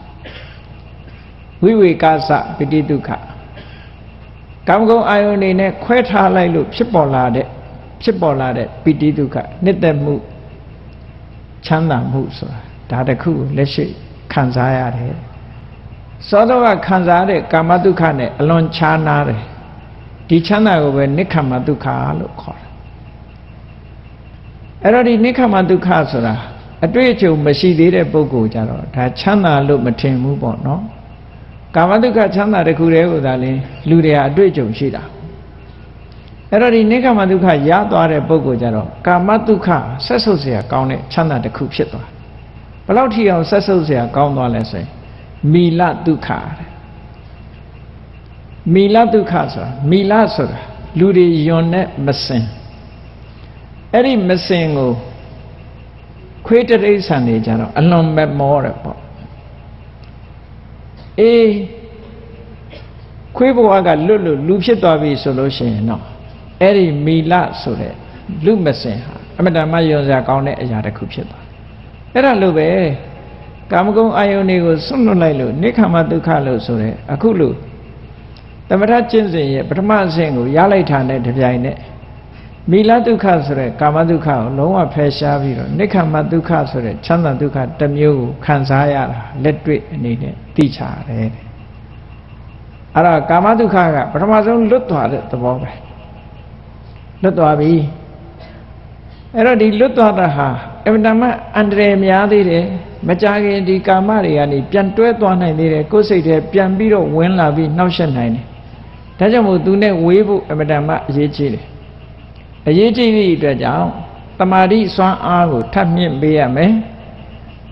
ဝိဝေကစပိဋိဒုက္ခကာမဂုဏ်အာယုန်တွေနဲ့ခွဲထားလိုက်လို့ဖြစ်ပေါ်လာတဲ့ဖြစ်ပေါ်လာတဲ့ပိဋိဒုက္ခနှစ်သက်မှုချမ်းသာမှုဆိုတာဒါတခုလက်ရှိခံစားရတယ်သောတော့ကခံစားတဲ့ကာမဒုက္ခနဲ့အလွန်ခြားနာတယ်ဒီချမ်းသာကိုပဲနိက္ခမဒုက္ခလို့ခေါ်တယ်အဲ့တော့ဒီနိက္ခမဒုက္ခဆိုတာအတွေ့အကြုံမရှိသေးတဲ့ပုဂ္ဂိုလ်ကြတော့ဒါချမ်းသာလို့မထင်ဘူးပေါ့နော်ကာမဒုက္ခချမ်းသာတစ်ခုတည်းကိုသာလင်းလူတွေဟာအတွေ့အကြုံရှိတာအဲ့တော့ဒီနိက္ခမဒုက္ခရသွားတဲ့ပုဂ္ဂိုလ်ကြတော့ကာမဒုက္ခဆက်ဆုပ်เสียကောင်းတဲ့ချမ်းသာတစ်ခုဖြစ်သွားဘယ်လောက်ထိအောင်ဆက်ဆုပ်เสียကောင်းသွားလဲဆိုရင်မီလဒုက္ခမီလဒုက္ခဆိုတာမီလဆိုတာလူတွေယွန်နဲ့မစင်အဲ့ဒီမစင်ကိုခွေးတရိษံနေကြတော့အလွန်မဲ့မောတယ်ပေါ့အေးခွေးဘဝကလွတ်လွတ်လူဖြစ်သွားပြီဆိုလို့ရှိရင်တော့အဲ့ဒီမီလဆိုတဲ့လူမစင်ဟာအမတ္တမယွန်စရာကောင်းတဲ့အရာတစ်ခုဖြစ်သွားအဲ့ဒါလို့ပဲကာမဂုဏ်အာယုန်တွေကိုစွန့်လွတ်လိုက်လို့နိက္ခမဒုက္ခလို့ဆိုတဲ့အခုလို့သမထကျင့်စဉ်ရဲ့ပထမအဆင့်ကိုရလိုက်တာနဲ့တပြိုင်နက်မီလဒုက္ခဆိုတဲ့ကာမဒုက္ခကိုလုံးဝဖယ်ရှားပြီးတော့နိက္ခမဒုက္ခဆိုတဲ့ချမ်းသာဒုက္ခတစ်မျိုးကိုခံစားရတာလက်တွေ့အနေနဲ့သိချရတယ်အဲ့ဒါကာမဒုက္ခကပထမဆုံးလွတ်သွားတဲ့သဘောပဲလွတ်သွားပြီအဲ့တော့ဒီလွတ်သွားတာဟာအမှန်တမ်းအန္တရာယ်များသေးတယ်မကြခင်ဒီကာမတွေကနေပြန်တွဲသွားနိုင်သေးတယ်ကိုယ်စိတ်ထဲပြန်ပြီးတော့ဝင်လာပြီးနှောက်ယှက်နိုင်တယ်ဒါကြောင့်မို့သူနဲ့ဝေးဖို့အမှန်တမ်းအရေးကြီးတယ်အရေးကြီးသည့်အတွက်ကြောင့်တမာတိစွမ်းအားကိုထပ်မြင့်ပေးရမယ်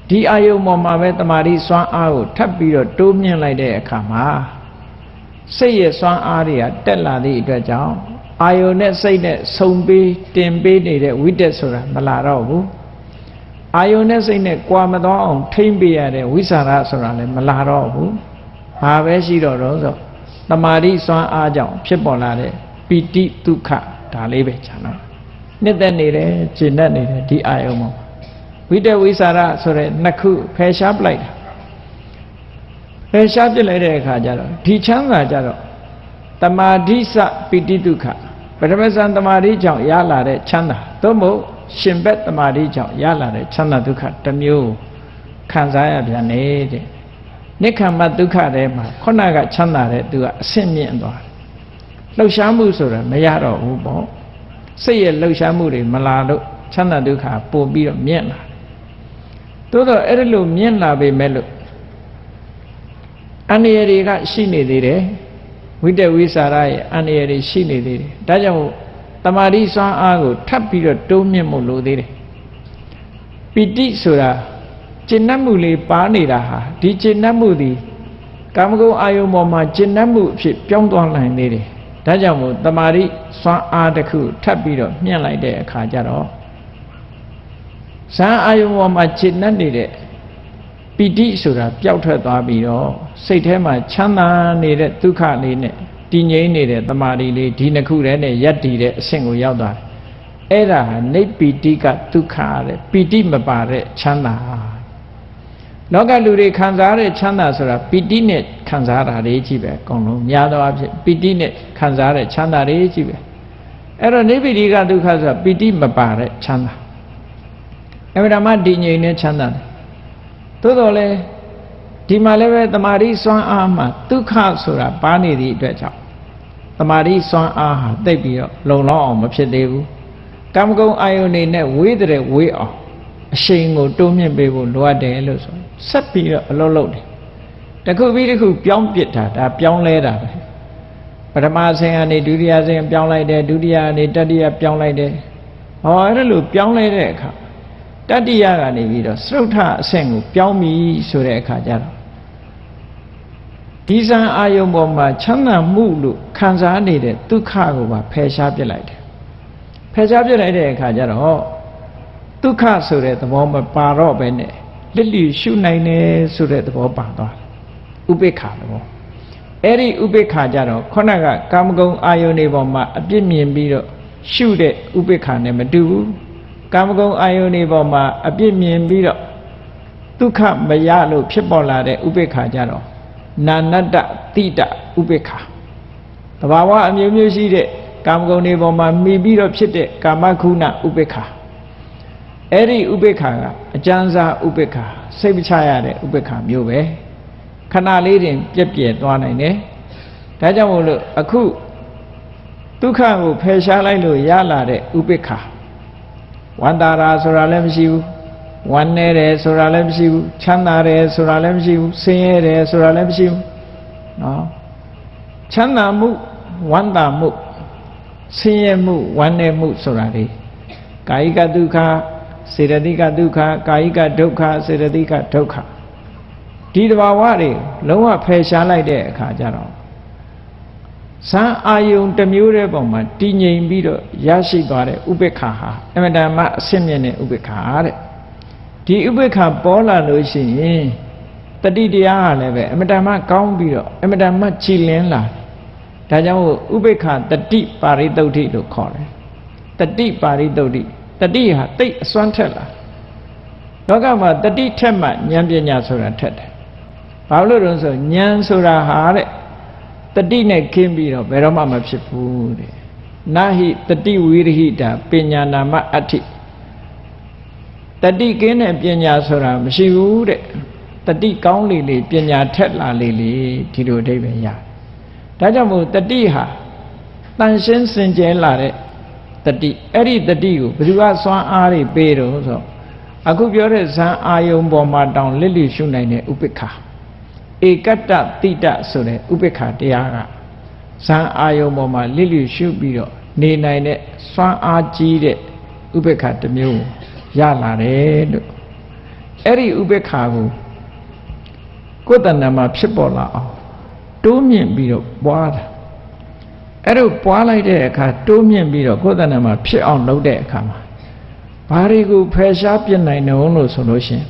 ဒီအာယုံပေါ်မှာပဲတမာတိစွမ်းအားကိုထပ်ပြီးတော့တိုးမြင့်လိုက်တဲ့အခါမှာစိတ်ရဲ့စွမ်းအားတွေကတက်လာသည့်အတွက်ကြောင့်အာယုံနဲ့စိတ်နဲ့ဆုံပေးတင်ပေးနေတဲ့ဝိတက်ဆိုတာမလာတော့ဘူးအာယုံနဲ့စိတ်နဲ့ကြွာမသွားအောင်ထိမ့်ပေးရတဲ့ဝိสารဆိုတာလည်းမလာတော့ဘူးဘာပဲရှိတော့တော့ဆိုတမာတိစွမ်းအားကြောင့်ဖြစ်ပေါ်လာတဲ့ပီတိဒုက္ခဒါလေးပဲခြံတော့နှစ်သက်နေတယ်ကျင့်တတ်နေတယ်ဒီအာယုံမှာဝိတ္တဝိสารဆိုတဲ့နှစ်ခုဖယ်ရှားပလိုက်တာဖယ်ရှားပြလိုက်တဲ့အခါကျတော့ဒီချမ်းသာကြတော့တမာတိစပိတိဒုက္ခပထမဇန်တမာတိကြောင့်ရလာတဲ့ချမ်းသာသို့မဟုတ်ရှင်ဘက်တမာတိကြောင့်ရလာတဲ့ချမ်းသာဒုက္ခတစ်မျိုးခံစားရပြန်နေတဲ့နိက္ခမဒုက္ခထဲမှာခုနကချမ်းသာတဲ့သူကအဆင့်မြင့်သွားတယ်လှုပ်ရှားမှုဆိုတာမရတော့ဘူးပေါ့စိတ်ရဲ့လှုပ်ရှားမှုတွေမလာလို့ချမ်းသာဒုက္ခပို့ပြီးတော့မြင့်လာသို့တော့အဲ့ဒါလို့မြင့်လာပေမဲ့လို့အန္တရာယ်တွေကရှိနေသေးတယ်ဝိတ္တဝိสารရဲ့အန္တရာယ်တွေရှိနေသေးတယ်ဒါကြောင့်တမာတိစွမ်းအားကိုထပ်ပြီးတော့တိုးမြင့်မှုလိုသေးတယ်ပီတိဆိုတာကျင့်တတ်မှုလေးပါနေတာဟာဒီကျင့်တတ်မှုသည်ကာမဂုဏ်အာယုံပေါ်မှာကျင့်တတ်မှုအဖြစ်ပြောင်းသွားနိုင်သေးတယ်ဒါကြောင့်မို့တမာတိစွမ်းအားတစ်ခုထပ်ပြီးတော့မြင့်လိုက်တဲ့အခါကျတော့ဇန်အာယုံပေါ်မှာကျင့်တတ်နေတဲ့ပီတိဆိုတာပျောက်ထွက်သွားပြီးတော့စိတ်ထဲမှာချမ်းသာနေတဲ့ဒုက္ခလေးနဲ့တည်ငြိမ်နေတဲ့တမာတိလေးဒီနှစ်ခုတည်းနဲ့ယက်တည်တဲ့အဆင့်ကိုရောက်သွားတယ်အဲ့ဒါဟာနိဗ္ဗိတိကဒုက္ခတဲ့ပီတိမပါတဲ့ချမ်းသာလောကလူတွေခံစားတဲ့ချမ်းသာဆိုတာပီတိနဲ့ခံစားတာတွေကြီးပဲအကုန်လုံးများသောအားဖြင့်ပီတိနဲ့ခံစားတဲ့ချမ်းသာတွေကြီးပဲအဲ့တော့နိဗ္ဗိတိကဒုက္ခဆိုတာပီတိမပါတဲ့ချမ်းသာအဲ့ဒါမှတည်ငြိမ်တဲ့ချမ်းသာသို့တော်လည်းဒီမှာလည်းပဲတမာတိစွမ်းအားမှာဒုက္ခဆိုတာပါနေသည့်အတွက်ကြောင့်တမာတိစွမ်းအားဟာတိတ်ပြီးတော့လုံလောက်အောင်မဖြစ်သေးဘူးကာမဂုဏ်အာယုန်နေနဲ့ဝေးတဲ့ဝေးအောင်အရှိန်ကိုတိုးမြင့်ပေးဖို့လိုအပ်တယ်လို့ဆိုဆက်ပြီးတော့အလုပ်လုပ်တယ်တစ်ခုပြီးတစ်ခုပြောင်းပြစ်တာဒါပြောင်းလဲတာပဲပထမဆင်ကနေဒုတိယဆင်ပြောင်းလိုက်တယ်ဒုတိယကနေတတိယပြောင်းလိုက်တယ်ဟောအဲ့လိုပြောင်းလဲတဲ့အခါတတိယကနေပြီးတော့စရုထအဆင့်ကိုပြောင်းပြီဆိုတဲ့အခါကျတော့ဒီဇံအာယုံပေါ်မှာချမ်းသာမှုလို့ခံစားနေတဲ့ဒုက္ခကိုပါဖယ်ရှားပြစ်လိုက်တယ်ဖယ်ရှားပြစ်လိုက်တဲ့အခါကျတော့ဒုက္ခဆိုတဲ့သဘောမပါတော့ပဲနဲ့လစ်လျူရှုနိုင်တယ်ဆိုတဲ့သဘောပါသွားတယ်ဥပိ္ပခာသဘောအဲ့ဒီဥပိ္ပခာကြတော့ခုနကကာမဂုဏ်အာယုန်တွေပေါ်မှာအပြစ်မြင်ပြီးတော့ရှုတဲ့ဥပိ္ပခာနဲ့မတူဘူးကာမဂုဏ်အာယုန်တွေပေါ်မှာအပြစ်မြင်ပြီးတော့ဒုက္ခမရလို့ဖြစ်ပေါ်လာတဲ့ဥပိ္ပခာကြတော့နာနတ္တတိတဥပိ္ပခာတဘာဝအမျိုးမျိုးရှိတဲ့ကာမဂုဏ်တွေပေါ်မှာမိပြီးတော့ဖြစ်တဲ့ကာမခုဏဥပိ္ပခာအဲ့ဒီဥပိ္ပခာကအကျဉ်းစားဥပိ္ပခာစိတ်မချရတဲ့ဥပိ္ပခာမျိုးပဲခဏလေးတင်ပြက်ပြယ်သွားနိုင်တယ်ဒါကြောင့်မို့လို့အခုဒုက္ခကိုဖယ်ရှားလိုက်လို့ရလာတဲ့ဥပိ္ပခာဝန္တာရာဆိုတာလည်းမရှိဘူးဝမ်းနေတယ်ဆိုတာလည်းမရှိဘူးချမ်းသာတယ်ဆိုတာလည်းမရှိဘူးဆင်းရဲတယ်ဆိုတာလည်းမရှိဘူးနော်ချမ်းသာမှုဝမ်းသာမှုဆင်းရဲမှုဝမ်းနေမှုဆိုတာလေကာယကဒုက္ခစေတသိကဒုက္ခကာယကဒုက္ခစေတသိကဒုက္ခဒီတဘာဝတွေလုံးဝဖယ်ရှားလိုက်တဲ့အခါကျတော့ဇံအာယုံတစ်မျိုးတဲ့ပုံမှာတည်ငြိမ်ပြီးတော့ရရှိသွားတဲ့ဥပိ္ပခာဟာအမတန်မှအဆင့်မြင့်တဲ့ဥပိ္ပခာတဲ့ဒီဥပိ္ပခာပေါ်လာလို့ရှိရင်တတိတရားဟာလည်းပဲအမတန်မှကောင်းပြီးတော့အမတန်မှကြည်လင်းလာတယ်ဒါကြောင့်ဥပိ္ပခာတတိပါရိသုဒ္ဓိလို့ခေါ်တယ်တတိပါရိသုဒ္ဓိတတိဟာတိတ်အစွမ်းထက်လာလောကမှာတတိထက်မှဉာဏ်ပညာဆိုတာထက်တယ်ဘာလို့လဲဆိုဉာဏ်ဆိုတာဟာတဲ့တတိနဲ့ခင်းပြီးတော့ဘယ်တော့မှမဖြစ်ဘူးတဲ့နာဟိတတိဝိရဟိတာပညာနာမအဋ္ဌိတတိကင်းတဲ့ပညာဆိုတာမရှိဘူးတဲ့တတိကောင်းလေလေပညာထက်လာလေလေဒီလိုအဓိပ္ပာယ်ရဒါကြောင့်မို့တတိဟာတန်ရှင်းစင်ကြယ်လာတဲ့တတိအဲ့ဒီတတိကိုဘယ်သူကစွမ်းအားတွေပေးတော့ဆိုအခုပြောတဲ့ဇံအာယုံပေါ်မှာတောင်လစ်လျရှုနိုင်တဲ့ဥပိ္ပခာဧကတ္တတိတဆိုတဲ့ဥပိ္ပခာတရားကဇံအာယုံပေါ်မှာလစ်လျရှုပြီးတော့နေနိုင်တဲ့စွမ်းအားကြီးတဲ့ဥပိ္ပခာတစ်မျိုးရလာတယ်လို့ Eri ubekagu, good than a pipola, two mean beetle, water. Ero poala de car, two mean beetle, good than a pit on no day come. Parigu press up your nine no solution.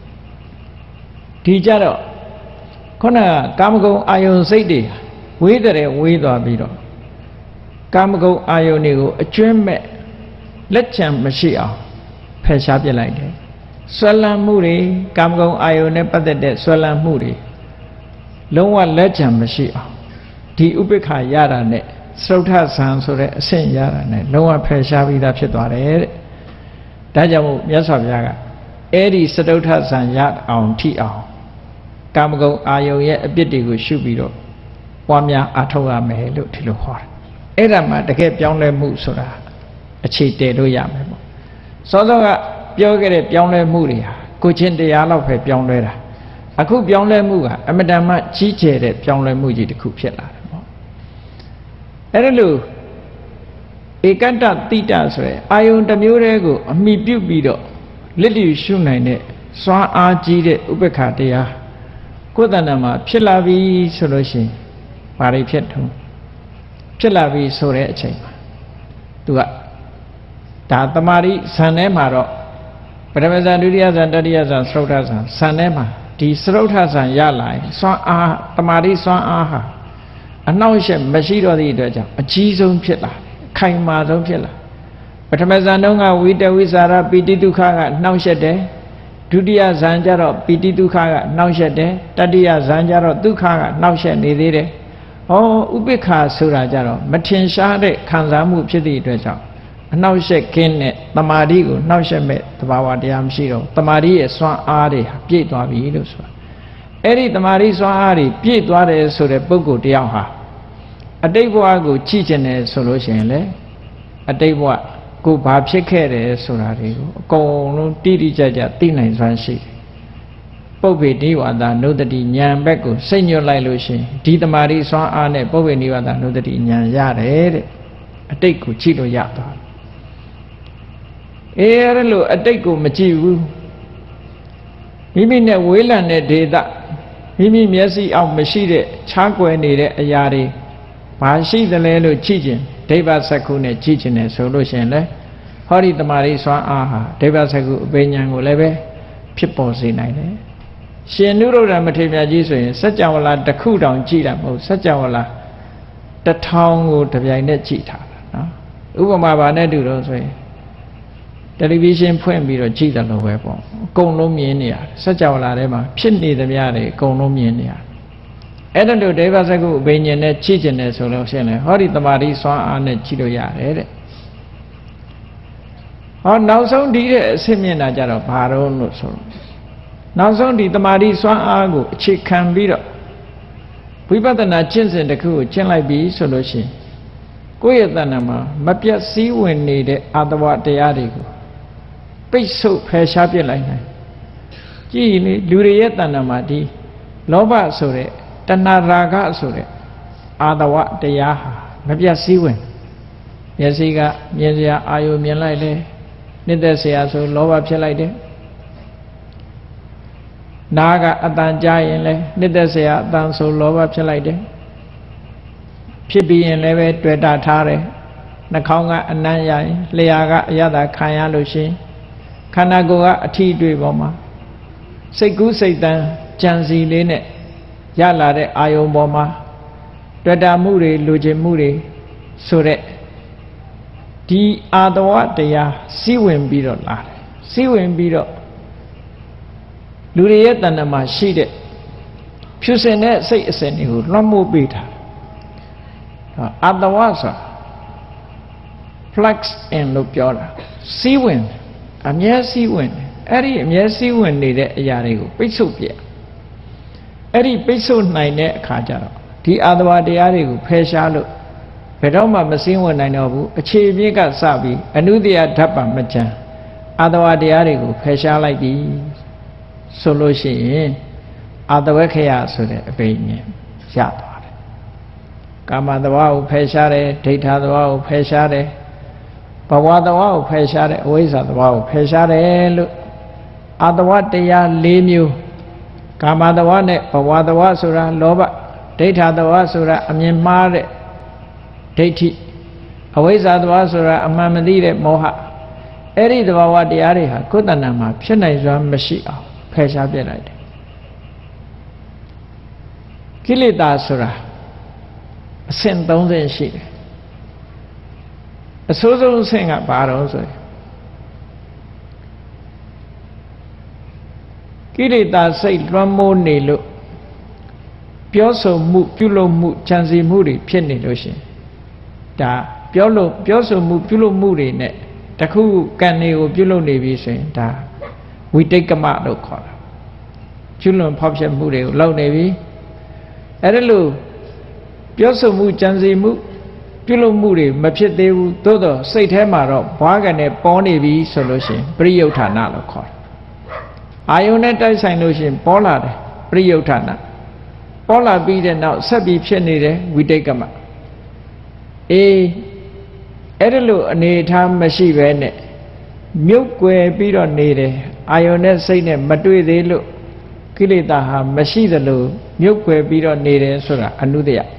Tijaro Kona Kamago Ion Sadi, whether a weed or beetle. Kamago Ionigo, a trim let jam machine, press up your light. Swallow moody, Kamago Ione Padet, swallow moody. Lowa let jam machine. The Ubeka Yara net, Sota Sans or a Saint Yara net, Lowa press up with a pit. Dajamu Yasab Yaga, Eddie Sadota San Yat on T R. Kamago Ayo yet a bit of Shubiro. Wamya Atoa may look to the heart. Edama the get young Musura, a cheat de Yamemo. So the Yoga young Muria, Kuchin de Yalo pe Pionera. A coop young Muga, a Madama Chiche de Pionle Muji de Cupilla. Erelu. E canta tita swe, ayon the murego, a me bubido, little shunine, swan argy ubekatia, Kodanama, Pilavi solution, Pari Pietum, Pilavi sore chamber. To Tatamari, Sanemaro, Prevazandias and Dadias and Srotas and Sanema, the Srotas and Yalai, Swan ah, Tamari Swan aha, and now she Mashiro the Dredger, a cheese on Pilla. Kaima don't kill her. But Mazanonga with the Wizara, Piti Dukaga, now shed there. Tudia Zanjaro, Piti Dukaga, now shed there. Tadia Zanjaro, Dukaga, now shed neither. Oh, Ubeka Surajaro, Matin Shade, Kanzamu Piti Dredger. Now shed Kenne, Tamadigo, now shed met the Bawadiam Shiro, Tamari, Swan Ari, Piet Wavidus. Eri Tamari Swan Ari, Piet Wade, so the Bogo Diaha. A day go teaching a solution, a day what go babshake solarigo, go no didi jaja, tina in Franci. Pope Diwada, know that in Yan Becco, senior lilution, Tita Marie Swan Arne, Pope Diwada, know that in Yan Yare, a day go chilo yata. Erelo, a day go machivu. He mean a will and a day that. He mean Messi out machine, Chakwe needed a yari. Pashi the Lelo Chijin, Deva Sakune Chijin solution le, Hori the Mari Swan aha, Deva Saku Benyango leve, people see night. She knew that material Jesus, such a la the cool down Chida, such a la the town would have been a cheetah. Ubama Nedu say television point be a cheetah no weapon, go no minia, such a la rema, Pinny the Yare, go no minia. Eden to Deva Sagu, Benyan, Chichen, solution, Hori the Mari Swan and Chido Yare. Oh, now so did Simeon Ajara Paro no so. Now so did the Mari Swan Ago, Chick can beat up. We but the Nachins and the coup, Chen like be solution. Go at the number, Mapia see when needed other what they are. Pay so pressure up your line. Gee, Luriet and Amadi, Loba Sore. Tanaraga Sure Adawa de Yaha, maybe a seawind. Yasiga, Yazia, Ayu Mialide, Nidasia, so lower Pilide Naga Adanjai, Nidasia, Dan so lower Pilide Pibi and Leve, Dweda Tare, Nakonga and Nanyai, Leaga, Yada, Kaya Lushi, Kanagoa, a tea driboma. Say good say dan, Janzi Line. Yala de Ayo Boma, Dada Muri, Luji Muri, Sure. Di Adawa de ya, Siwin Biro Lade, Siwin Biro Luriet and the Mashide Pusene say a senu, Lomo Bita Adawasa Flux and Lupiola, Siwin, and yes, Siwin, Eri, yes, Siwin needed a Yarigo, Pitsupia. Eri Piso nine Kajaro, the other one the Arigu, Peshalo, Pedoma Masin when I know, a Chimiga Sabi, a new the Tapa Machan, other one the Arigu, Pesha like the solution, other way chaos with a baby, Shat. Kama the wow, Peshare, Tata the wow, Peshare, but what the wow, Peshare, always at the wow, Peshare, look. အာတဝတရား၄မျိုးကာမတဝနဲ့ဘဝတဝဆိုတာလောဘဒိဋ္ဌတဝဆိုတာအမြင်မှားတဲ့ဒိဋ္ဌိအဝိဇ္ဇာတဝဆိုတာအမှန်မသိတဲ့မောဟအဲ့ဒီတဘာဝတရားတွေဟာကိုယ်တဏ္ဍာမှာဖြစ်နိုင်စွာမရှိအောင်ဖယ်ရှားပြလိုက်တယ်ကိလေသာဆိုတာအဆင့်၃ဆင့်ရှိတယ်အဆိုးဆုံးအဆင့်ကဘာတော့ဆိုရင်ကိလေသာစိတ်လွှမ်းမိုးနေလို့ပြောဆိုမှုပြုလုပ်မှုကြံစည်မှုတွေဖြစ်နေလို့ရှင်ဒါပြောလို့ပြောဆိုမှုပြုလုပ်မှုတွေနဲ့တခုကံတွေကိုပြုလုပ်နေပြီဆိုရင်ဒါဝိတိတ်ကမလို့ခေါ်တာကျွလွန်ဖောက်ဖျက်မှုတွေကိုလုပ်နေပြီအဲ့ဒါလို့ပြောဆိုမှုကြံစည်မှုပြုလုပ်မှုတွေမဖြစ်သေးဘူးသို့တော့စိတ်ထဲမှာတော့ဘွားကနေပေါ်နေပြီဆိုလို့ရှိရင်ပရိယုဌာဏလို့ခေါ်တယ်အာယုန်နဲ့တိုက်ဆိုင်လို့ရှိရင်ပေါ်လာတယ်ပရိယုဌာဏပေါ်လာပြီးတဲ့နောက်ဆက်ပြီးဖြစ်နေတယ်ဝိတိတ်ကမအေးအဲ့ဒါလို့အနေထားမရှိပဲနဲ့မြုပ်ကွယ်ပြီးတော့နေတယ်အာယုန်နဲ့စိတ်နဲ့မတွေ့သေးလို့ကိလေသာဟာမရှိသလိုမြုပ်ကွယ်ပြီးတော့နေတယ်ဆိုတာအနုတ္တယ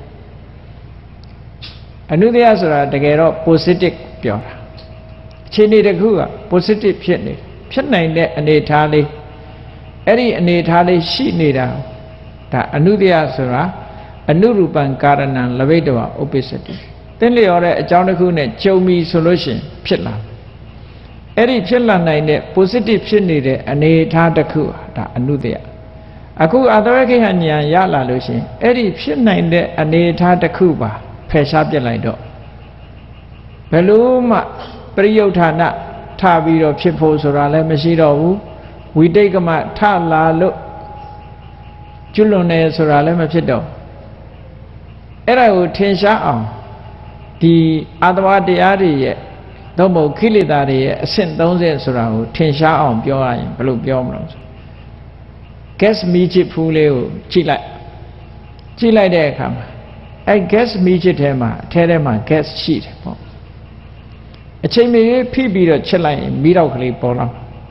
အနုတ္တယဆိုတာတကယ်တော့ positive ပြောတာအခြေအနေတစ်ခုက positive ဖြစ်နေဖြစ်နိုင်တဲ့အနေထားလေးအဲ့ဒီအနေထားလေးရှိနေတာဒါအနုတ္တယဆိုတာအနုရူပံကာရဏံလဘိတဝဥပ္ပစ္စတိသင်လျော်တဲ့အကြောင်းတစ်ခုနဲ့ကြုံပြီဆိုလို့ရှိရင်ဖြစ်လာအဲ့ဒီဖြစ်လာနိုင်တဲ့ positive ဖြစ်နေတဲ့အနေထားတစ်ခုဒါအနုတ္တယအခုအတဝကိဟဉာဏ်ရလာလို့ရှိရင်အဲ့ဒီဖြစ်နိုင်တဲ့အနေထားတစ်ခုပါဖယ်ရှားပြစ်လိုက်တော့ဘယ်လို့မှပရိယုဌာဏထပြီးတော့ဖြစ်ဖို့ဆိုတာလည်းမရှိတော့ဘူးဝိတိတ်ကမထလာလို့ကျွလွန်နေဆိုတာလည်းမဖြစ်တော့အဲ့ဒါကိုထင်ရှားအောင်ဒီအာတဝတရားတွေရဲ့သို့မဟုတ်ခိလေသာတွေရဲ့အဆင့်၃ဆင့်ဆိုတာကိုထင်ရှားအောင်ပြောရရင်ဘယ်လိုပြောမလဲဆို gas မီးချစ်ဖူးလေးကိုကြည့်လိုက်ကြည့်လိုက်တဲ့အခါမှာအဲ gas မီးချစ်ထဲမှာအထဲထဲမှာ gas ရှိတယ်ပေါ့အချိန်မီဖိပြီးတော့ချစ်လိုက်ရင်မီးတောက်ကလေးပေါ်လာ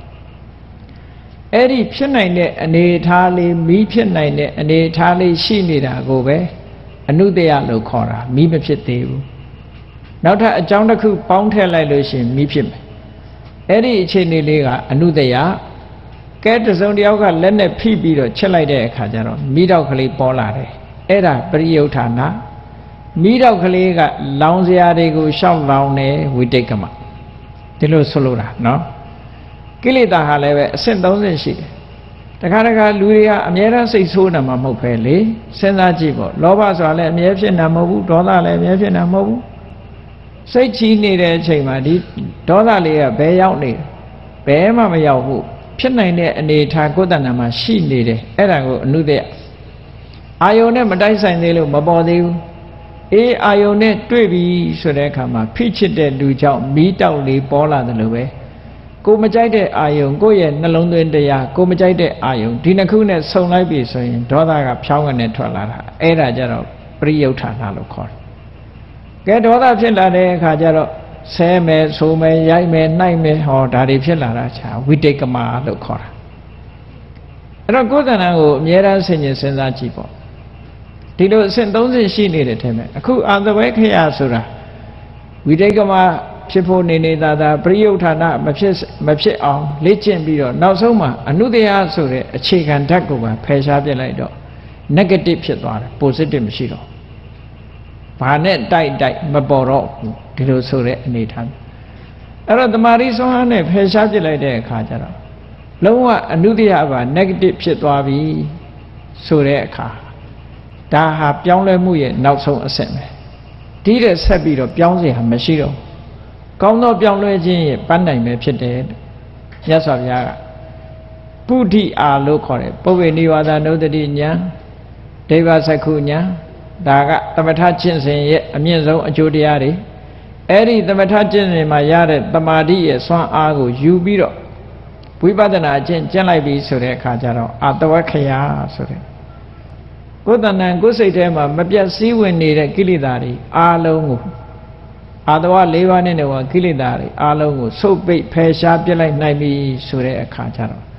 အဲ့ဒီဖြစ်နိုင်တဲ့အနေထားလေးမီးဖြစ်နိုင်တဲ့အနေထားလေးရှိနေတာကိုပဲအနုတ္တယလို့ခေါ်တာမီးမဖြစ်သေးဘူးနောက်ထပ်အကြောင်းတစ်ခုပေါင်းထည့်လိုက်လို့ရှိရင်မီးဖြစ်မယ်အဲ့ဒီအခြေအနေလေးကအနုတ္တယကဲတစုံတယောက်ကလက်နဲ့ဖိပြီးတော့ချက်လိုက်တဲ့အခါကျတော့မီးတောက်ကလေးပေါ်လာတယ်အဲ့ဒါပရိယုဌာဏမီးတောက်ကလေးကလောင်စရာတွေကိုရှောက်လောင်တယ်ဝိတိတ်ကမဒီလိုဆိုလိုတာနော်ကိလေသာဟာလည်းပဲအဆင့်၃ဆင့်ရှိတယ်တခါတခါလူတွေကအမြဲတမ်းစိတ်ဆိုးနေမှာမဟုတ်ပဲလေစဉ်းစားကြည့်ပေါ့လောဘဆိုတာလည်းအမြဲဖြစ်နေမှာမဟုတ်ဘူးဒေါသလည်းအမြဲဖြစ်နေမှာမဟုတ်ဘူးစိတ်ကြီးနေတဲ့အချိန်မှာဒီဒေါသလေးကဘယ်ရောက်နေဘယ်မှမရောက်ဘူးဖြစ်နိုင်တဲ့အနေထားကိုယ်တဏ္ဍာမှာရှိနေတယ်အဲ့ဒါကိုအနုတ္တယအာယုန်နဲ့မတိုက်ဆိုင်သေးလို့မပေါ်သေးဘူးအေးအာယုန်နဲ့တွေ့ပြီဆိုတဲ့အခါမှာဖိချစ်တဲ့လူကြောင့်မီးတောက်လေးပေါ်လာတယ်လို့ပဲကိုမကြိုက်တဲ့အာယုန်ကိုယ့်ရဲ့နှလုံးသွင်းတရားကိုမကြိုက်တဲ့အာယုန်ဒီနှစ်ခုနဲ့ဆုံလိုက်ပြီဆိုရင်ဒေါသကဖြောင်းကနေထွက်လာတာအဲ့ဒါကြတော့ပရိယုဌာဏလို့ခေါ်တယ်ကဲဒေါသဖြစ်လာတဲ့အခါကျတော့ဆဲမယ်ဆိုမယ်ရိုက်မယ်နှိုက်မယ်ဟောဒါတွေဖြစ်လာတာချာဝိတိတ်ကမလို့ခေါ်တာအဲ့တော့ကိုယ်တဏ္ဍာကိုအမြဲတမ်းဆင်ញင်စဉ်းစားကြည့်ပေါ့ဒီလိုအဆင့်၃ဆင့်ရှိနေတယ်ထဲမှာအခုအာသဝေခယဆိုတာဝိတိတ်ကမဖြစ်ဖို့နေနေသာသာပရိယုဌာဏမဖြစ်မဖြစ်အောင်လေ့ကျင့်ပြီးတော့နောက်ဆုံးမှာအနုတ္တယဆိုတဲ့အခြေခံဓာတ်ကိုပါဖယ်ရှားပြလိုက်တော့ negative ဖြစ်သွားတယ် positive မရှိတော့ဘာနဲ့တိုက်တိုက်မပေါ်တော့ဘူးဒီလိုဆိုတဲ့အနေထားအဲ့တော့တမာရီဆွမ်းအားနဲ့ဖယ်ရှားပြလိုက်တဲ့အခါကျတော့လုံးဝအနုတ္တယပါ negative ဖြစ်သွားပြီဆိုတဲ့အခါဒါဟာပြောင်းလဲမှုရဲ့နောက်ဆုံးအဆင့်ပဲဒီတဲ့ဆက်ပြီးတော့ပြောင်းစရာမရှိတော့ကောင်းသောပြောင်းလဲခြင်းရဲ့ပန်းတိုင်ပဲဖြစ်တယ်မြတ်စွာဘုရားကပုဒိအာလို့ခေါ်တယ်ပုဗ္ဗေနိဝါဒနုတ္တိညာဒိဗ္ဗစက္ခုညာဒါကသမထကျင့်စဉ်ရဲ့အမြင့်ဆုံးအကျိုးတရားတွေအဲ့ဒီသမထကျင့်စဉ်မှာရတဲ့တမာတိရဲ့စွမ်းအားကိုယူပြီးတော့ဝိပဿနာကျင့်ကျင့်လိုက်ပြီဆိုတဲ့အခါကျတော့အတဝခယဆိုတဲ့ကိုယ်တဏ္ဍကိုယ်စိတ်ထဲမှာမပြတ်စည်းဝင်နေတဲ့ကိလေသာတွေအားလုံးကိုအာတဝ၄ပါးနဲ့တော့ကိလေသာတွေအားလုံးကိုဆုတ်ပိတ်ဖယ်ရှားပြစ်လိုက်နိုင်ပြီဆိုတဲ့အခါကျတော့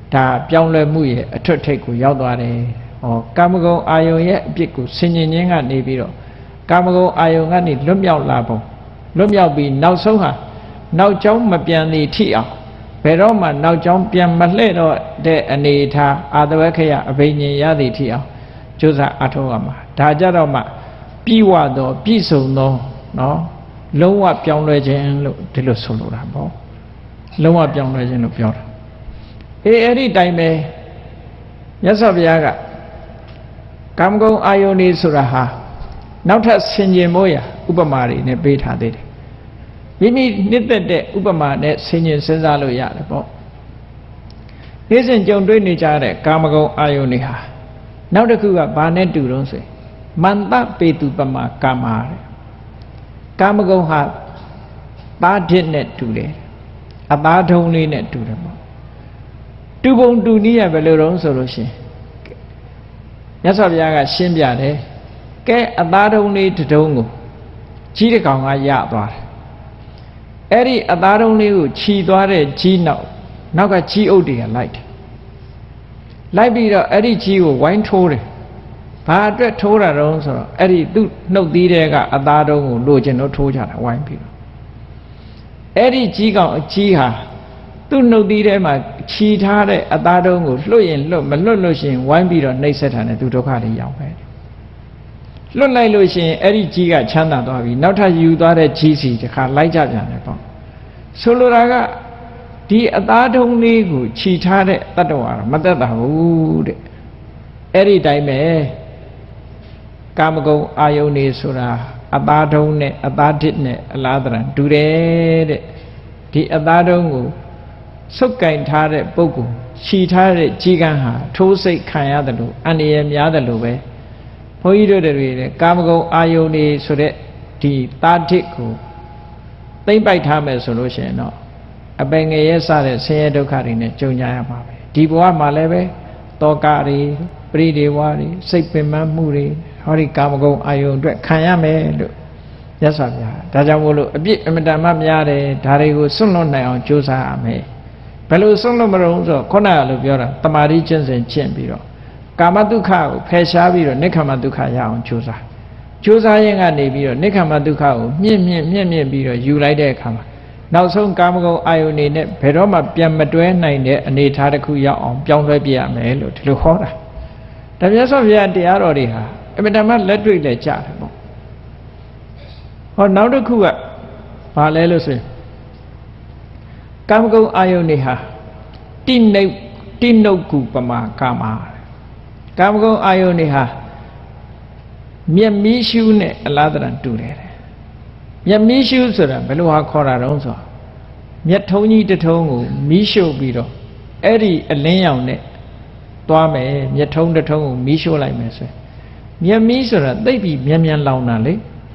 ဒါပြောင်းလဲမှုရဲ့အထွတ်ထိပ်ကိုရောက်သွားတယ်ဟောကာမဂုဏ်အာယုံရဲ့အပြစ်ကိုဆင်ញင်ခြင်းကနေပြီးတော့ကာမဂုဏ်အာယုံကနေလွတ်မြောက်လာပုံလွတ်မြောက်ပြီးနောက်ဆုံးဟာနောက်ကျောင်းမပြန်သည်ထိအောင်ဘယ်တော့မှနောက်ကျောင်းပြန်မလှဲ့တော့တဲ့အနေထားအာတဝခယအဘိညာဉ်ရသည်ထိအောင်ကြိုးစားအထောက်အမှာဒါကြတော့မှပြီးဝတော့ပြည့်စုံသောနော်လုံးဝပြောင်းလဲခြင်းလို့ဒီလိုဆိုလိုတာပေါ့လုံးဝပြောင်းလဲခြင်းလို့ပြောတာအေးအဲ့ဒီတိုင်းပဲမြတ်စွာဘုရားကကာမဂုဏ်အာယုန်နေဆိုတာဟာနောက်ထပ်ဆင်ခြင်မို့ရဥပမာတွေနဲ့ပေးထားသေးတယ်မိမိနှစ်သက်တဲ့ဥပမာနဲ့ဆင်ခြင်စဉ်းစားလို့ရတယ်ပေါ့နေ့စဉ်ကြုံတွေ့နေကြတဲ့ကာမဂုဏ်အာယုန်တွေဟာနောက်တစ်ခုကဘာနဲ့တူတော့ဆိုမန္တပေတုပမာကာမတဲ့ကာမဂုဏ်ဟာသားဓစ်နဲ့တူတယ်အသားထုံးလေးနဲ့တူတယ်ပေါ့တူပုံတူနည်းရဘယ်လိုတော့ဆိုလို့ရှိရင်မြတ်စွာဘုရားကရှင်းပြတယ်ကဲအသားထုံးလေးတစ်ထုံးကိုကြီးတစ်ကောင်ကရသွားတယ်အဲ့ဒီအသားထုံးလေးကိုခြီသွားတဲ့ကြီးနောက်နောက်ကကြီးအုပ်တွေကလိုက်တယ်လိုက်ပြီးတော့အဲ့ဒီကြီးကိုဝိုင်းထိုးတယ်ဘာအတွက်ထိုးတာတော့ဆိုတော့အဲ့ဒီသူ့နှုတ်သီးတဲ့ကအသားထုံးကိုလိုချင်လို့ထိုးကြတာဝိုင်းပြီးတော့အဲ့ဒီကြီးကောင်အကြီးဟာသူ့နှုတ်သီးထဲမှာခြီထားတဲ့အသားထုံးကိုလွတ်ရင်လွတ်မလွတ်လို့ရှိရင်ဝိုင်းပြီးတော့နှိပ်စက်တာနဲ့သူဒုက္ခတွေရောက်ပဲလွတ်လိုက်လို့ရှိရင်အဲ့ဒီကြီးကချမ်းသာသွားပြီနောက်ထပ်ယူသွားတဲ့ကြီးစီတခါလိုက်ကြပြန်တယ်ပေါ့ဆိုလိုတာကဒီအသားထုံးလေးကိုခြီထားတဲ့တတ္တဝါမသက်သာဘူးတဲ့အဲ့ဒီတိုင်းပဲကာမဂုဏ်အာယုန်နေဆိုတာအသားထုံးနဲ့အသားဓစ်နဲ့အလားတရံတူတယ်တဲ့ဒီအသားထုံးကိုစုပ်ကင်ထားတဲ့ပုဂ္ဂိုလ်ခြီထားတဲ့ကြီးကန်းဟာထိုးစိတ်ခံရတယ်လို့အန္တရာယ်များတယ်လို့ပဲဘုန်းကြီးတို့တွေတဲ့ကာမဂုဏ်အာယုန်နေဆိုတဲ့ဒီသားဓစ်ကိုသိမ့်ပိုက်ထားမယ်ဆိုလို့ရှိရင်တော့အပင်ငယ်ရဲ့စတဲ့ဆင်းရဲဒုက္ခတွေနဲ့ကြုံကြရမှာပဲဒီဘဝမှာလည်းပဲတောကတွေပရိဒေဝတွေစိတ်ပင်ပန်းမှုတွေဟောဒီကာမဂုဏ်အာယုန်အတွက်ခံရမယ်လို့မြတ်စွာဘုရားဒါကြောင့်မို့လို့အပြစ်အမတန်မှများတယ်ဒါတွေကိုစွန့်လွတ်နိုင်အောင်ကြိုးစားရမယ်ဘယ်လိုစွန့်လွတ်မလို့ဆိုတော့ခုနကလိုပြောတာတမာတိကျင့်စဉ်ကျင့်ပြီးတော့ကာမဒုက္ခကိုဖယ်ရှားပြီးတော့နိက္ခမဒုက္ခရအောင်ကြိုးစားကြိုးစားရင်ကနေပြီးတော့နိက္ခမဒုက္ခကိုမြင့်မြင့်မြင့်မြင့်ပြီးတော့ယူလိုက်တဲ့အခါမှာနောက်ဆုံးကာမဂုဏ်အာယုန်နေနဲ့ဘယ်တော့မှပြန်မတွဲနိုင်တဲ့အနေအထားတစ်ခုရောက်အောင်ပြောင်းလဲပြရမယ်လို့ဒီလိုဟောတာဒါမြတ်စွာဘုရားတရားတော်တွေဟာအမြဲတမ်းလက်တွေ့လက်ကြတယ်ပေါ့ဟောနောက်တစ်ခုကဘာလဲလို့ဆိုရင်ကာမဂုဏ်အာယုန်တွေဟာတိနှုတ်တိနှုတ်ကူပမာကာမကာမဂုဏ်အာယုန်တွေဟာမျက်မီးရှုနဲ့အလားတရတူတယ်မျက်မီးရှုဆိုတာဘယ်လိုဟာခေါ်တာတုံးဆိုမျက်ထုံးကြီးတစ်ထုံးကိုမီးရှို့ပြီးတော့အဲ့ဒီအလင်းရောင်နဲ့သွားမယ်မျက်ထုံးတစ်ထုံးကိုမီးရှို့လိုက်မယ်ဆိုမျက်မီးဆိုတာသိပ်ပြီးမြန်မြန်လောင်တာလေ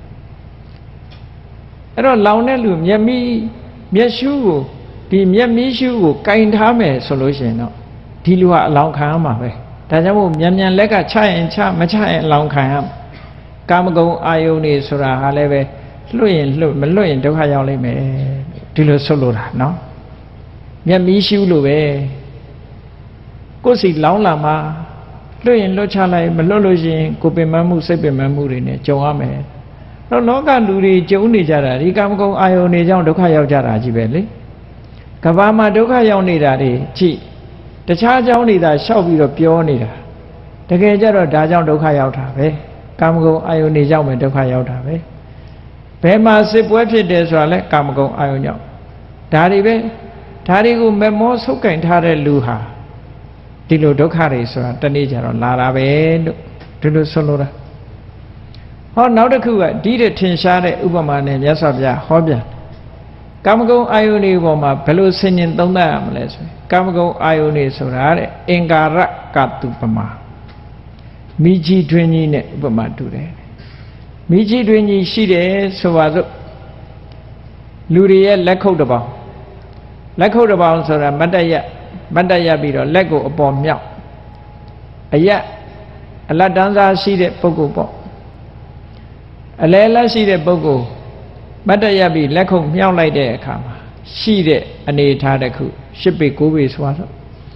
အဲ့တော့လောင်တဲ့လူမျက်မီးမျက်ရှုကိုဒီမျက်မီးရှုကိုကင်ထားမယ်ဆိုလို့ရှိရင်တော့ဒီလူကအလောင်ခံရမှာပဲဒါကြောင့်မို့မြန်မြန်လက်ကချရင်ချမချရင်အလောင်ခံရမှာကာမဂုဏ်အာယုန်နေဆိုတာဟာလည်းပဲလွတ်ရင်လွတ်မလွတ်ရင်ဒုက္ခရောက်လိမ့်မယ်ဒီလိုဆိုလိုတာနော်မျက်မီးရှုလို့ပဲကိုယ်စီလောင်းလာမှာလွတ်ရင်လွတ်ချလိုက်မလွတ်လို့ရှိရင်ကိုယ်ပင်မမှုစိတ်ပင်မမှုတွေနဲ့ကြုံရမယ်တော့လောကလူတွေကြုံနေကြတာဒီကာမဂုဏ်အာယုန်တွေကြောင့်ဒုက္ခရောက်ကြတာကြီးပဲလေကဘာမှာဒုက္ခရောက်နေတာတွေကြည့်တခြားကြောင်းနေတာရှောက်ပြီးတော့ပြောနေတာတကယ်ကြတော့ဒါကြောင့်ဒုက္ခရောက်တာပဲကာမဂုဏ်အာယုန်တွေကြောင့်ပဲဒုက္ခရောက်တာပဲဘယ်မှာစစ်ပွဲဖြစ်တယ်ဆိုတာလဲကာမဂုဏ်အာယုန်ကြောင့်ဒါတွေပဲဒါတွေကိုမမောဆုပ်ကင်ထားတဲ့လူဟာဒီလိုဒုက္ခတွေဆိုတာတနေ့ကျတော့လာတာပဲလို့ဒီလိုဆိုလိုတာဟောနောက်တစ်ခုကဒီတဲ့ထင်ရှားတဲ့ဥပမာနဲ့မြတ်စွာဘုရားဟောပြန်ကာမဂုဏ်အာယုန်တွေပေါ်မှာဘယ်လိုဆင်ញင်သုံးသပ်ရမလဲဆိုရင်ကာမဂုဏ်အာယုန်တွေဆိုတာတဲ့အင်္ကာရကတုပမာမိကြီးတွင်ကြီးနဲ့ဥပမာတူတယ်မိကြီးတွင်ကြီးရှိတယ်ဆိုပါစို့လူတွေရဲ့လက်ခုပ်တစ်ပေါင်လက်ခုပ်တစ်ပေါင်ဆိုတာမတ်တရမတ်တရပြီးတော့လက်ကိုအပေါ်မြောက်အရက်အလတ်တန်းစားရှိတဲ့ပုဂ္ဂိုလ်ပေါ့အလဲလက်ရှိတဲ့ပုဂ္ဂိုလ်မတ်တရပြီးလက်ခုပ်မြောက်လိုက်တဲ့အခါမှာရှိတဲ့အနေထားတစ်ခုရှစ်ပေကိုးပေဆိုတော့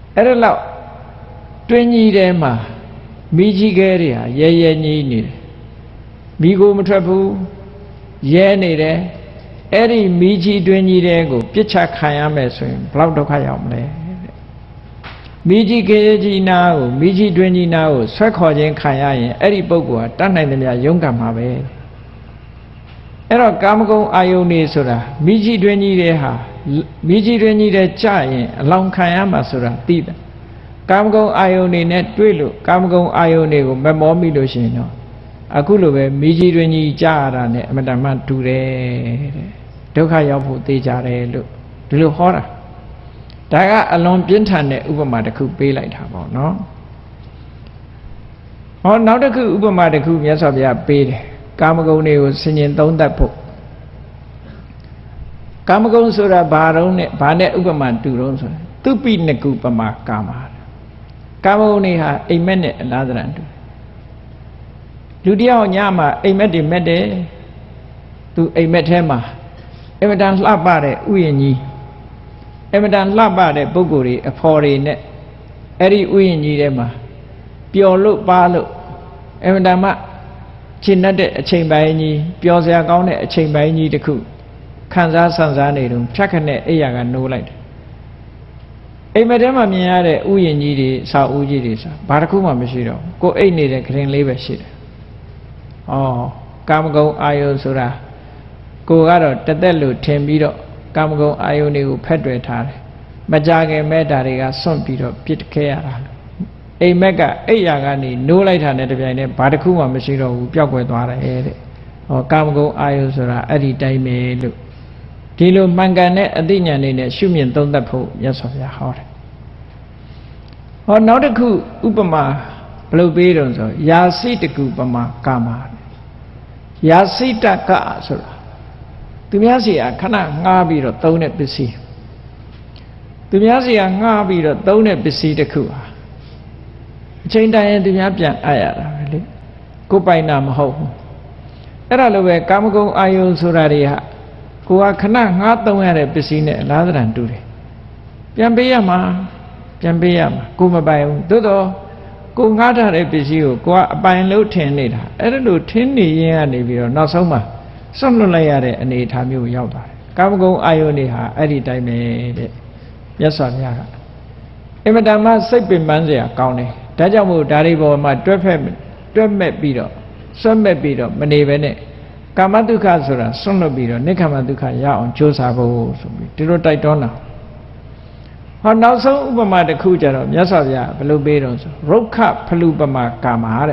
အဲ့ဒါလောက်တွင်းကြီးထဲမှာမိကြီးခဲတွေဟာရဲရဲကြီးနေတယ်မိကိုမထွက်ဘူးရဲနေတယ်အဲ့ဒီမိကြီးတွင်းကြီးတဲကိုပြစ်ချခံရမယ်ဆိုရင်ဘလောက်ဒုက္ခရောက်မလဲမိကြီးခဲကြီးနာကိုမိကြီးတွင်းကြီးနာကိုဆွဲခေါ်ခြင်းခံရရင်အဲ့ဒီပုဂ္ဂိုလ်ဟာတတ်နိုင်သမျှရုန်းကန်မှာပဲအဲ့တော့ကာမဂုဏ်အာယုန်နေဆိုတာမိကြီးတွင်းကြီးတဲဟာမိကြီးတွင်းကြီးတဲကြရင်အလောင်းခံရမှာဆိုတာသိတယ်ကာမဂုဏ်အာယုန်နေနဲ့တွေ့လို့ကာမဂုဏ်အာယုန်တွေကိုမမောမိလို့ရှိရင်တော့အခုလိုပဲမိကြီးတွင်းကြီးကြရတာနဲ့အမတန်မှတူတယ်တဲ့ဒုက္ခရောက်ဖို့သိကြတယ်လို့ဒီလိုဟောတာဒါကအလွန်ပြင်းထန်တဲ့ဥပမာတစ်ခုပေးလိုက်တာပေါ့နော်ဟောနောက်တစ်ခုဥပမာတစ်ခုမြတ်စွာဘုရားပေးတယ်ကာမဂုဏ်တွေကိုဆင်ញင်သုံးသပ်ဖို့ကာမဂုဏ်ဆိုတာဘာတုံးနဲ့ဘာနဲ့ဥပမာတူတုံးဆိုရင်သူပိနကုပမာကာမကာမဂုဏ်တွေဟာအိမ်မက်နဲ့အလားတရံတူလူတယောက်ညမှာအိမ်မက်တွေမက်တယ်သူအိမ်မက်ထဲမှာအမတန်လှပတဲ့ဥယျာဉ်ကြီးအမတန်လှပတဲ့ပုဂ္ဂိုလ်တွေအဖော်တွေနဲ့အဲ့ဒီဥယျာဉ်ကြီးထဲမှာပျော်လို့ပါလို့အမတန်မှရှင်းတတ်တဲ့အချိန်ပိုင်းကြီးပျော်စရာကောင်းတဲ့အချိန်ပိုင်းကြီးတစ်ခုခံစားဆန်းစားနေတော့ဖြတ်ခနဲ့အိယာကနိုးလိုက်တယ်အိမ်မက်ထဲမှာမြင်ရတဲ့ဥယျာဉ်ကြီးတွေစာအုပ်ကြီးတွေစာဘာတစ်ခုမှမရှိတော့ဘူးကိုအိတ်နေတဲ့ခရင်လေးပဲရှိတယ်ဩကာမဂုဏ်အာယုဆိုတာကိုကတော့တသက်လို့ထင်ပြီးတော့ကာမဂုဏ်အာယုန်တွေကိုဖက်တွယ်ထားတယ်မကြခင်မဲ့တာတွေကစွန့်ပြီးတော့ပြစ်ခဲရတာလို့အိမ်မက်ကအိယာကနေနိုးလိုက်တာနဲ့တပြိုင်တည်းဘာတစ်ခုမှမရှိတော့ဘူးပျောက်ကွယ်သွားတယ်တဲ့ဟောကာမဂုဏ်အာယုဆိုတာအဲ့ဒီတိုင်းပဲလို့ဒီလိုမှန်ကန်တဲ့အသိဉာဏ်လေးနဲ့ရှုမြင်သုံးသပ်ဖို့မြတ်စွာဘုရားဟောတယ်ဟောနောက်တစ်ခုဥပမာဘယ်လိုပေးတော့ဆိုယာစိတကုပမာကာမယာစိတကဆိုတာသူများစီကခဏငှားပြီးတော့သုံးတဲ့ပစ္စည်းသူများစီကငှားပြီးတော့သုံးတဲ့ပစ္စည်းတစ်ခုဟာအချိန်တိုင်းရင်သူများပြန်အပ်ရတာပဲလေကိုပိုင်တာမဟုတ်ဘူးအဲ့ဒါလိုပဲကာမဂုဏ်အာယုန်ဆိုတာတွေဟာကိုကခဏငှားသုံးရတဲ့ပစ္စည်းနဲ့အလားတရံတူတယ်ပြန်ပေးရမှာပြန်ပေးရမှာကိုမပိုင်ဘူးသို့တော့ကိုငှားထားတဲ့ပစ္စည်းကိုကိုကအပိုင်လို့ထင်နေတာအဲ့ဒါလိုထင်နေရင်ကနေပြီးတော့နောက်ဆုံးမှာစွန့်လွတ်လိုက်ရတဲ့အနေအထားမျိုးရောက်သွားတယ်ကာမဂုဏ်အာယုန်တွေဟာအဲ့ဒီတိုင်းပဲတဲ့မြတ်စွာဘုရားကအင်မတန်မှစိတ်ပင်ပန်းစရာကောင်းတယ်ဒါကြောင့်မို့ဒါတွေပေါ်မှာတွဲဖက်တွဲမဲ့ပြီးတော့စွန့်မဲ့ပြီးတော့မနေဘဲနဲ့ကာမတုခဆိုတာစွန့်လွတ်ပြီးတော့နိက္ခမတုခရအောင်ကြိုးစားဖို့ဆိုပြီးဒီလိုတိုက်တွန်းတာဟောနောက်ဆုံးဥပမာတစ်ခုကြတော့မြတ်စွာဘုရားဘယ်လိုပေးတော့ဆိုရုက္ခဖလူပမာကာမတဲ့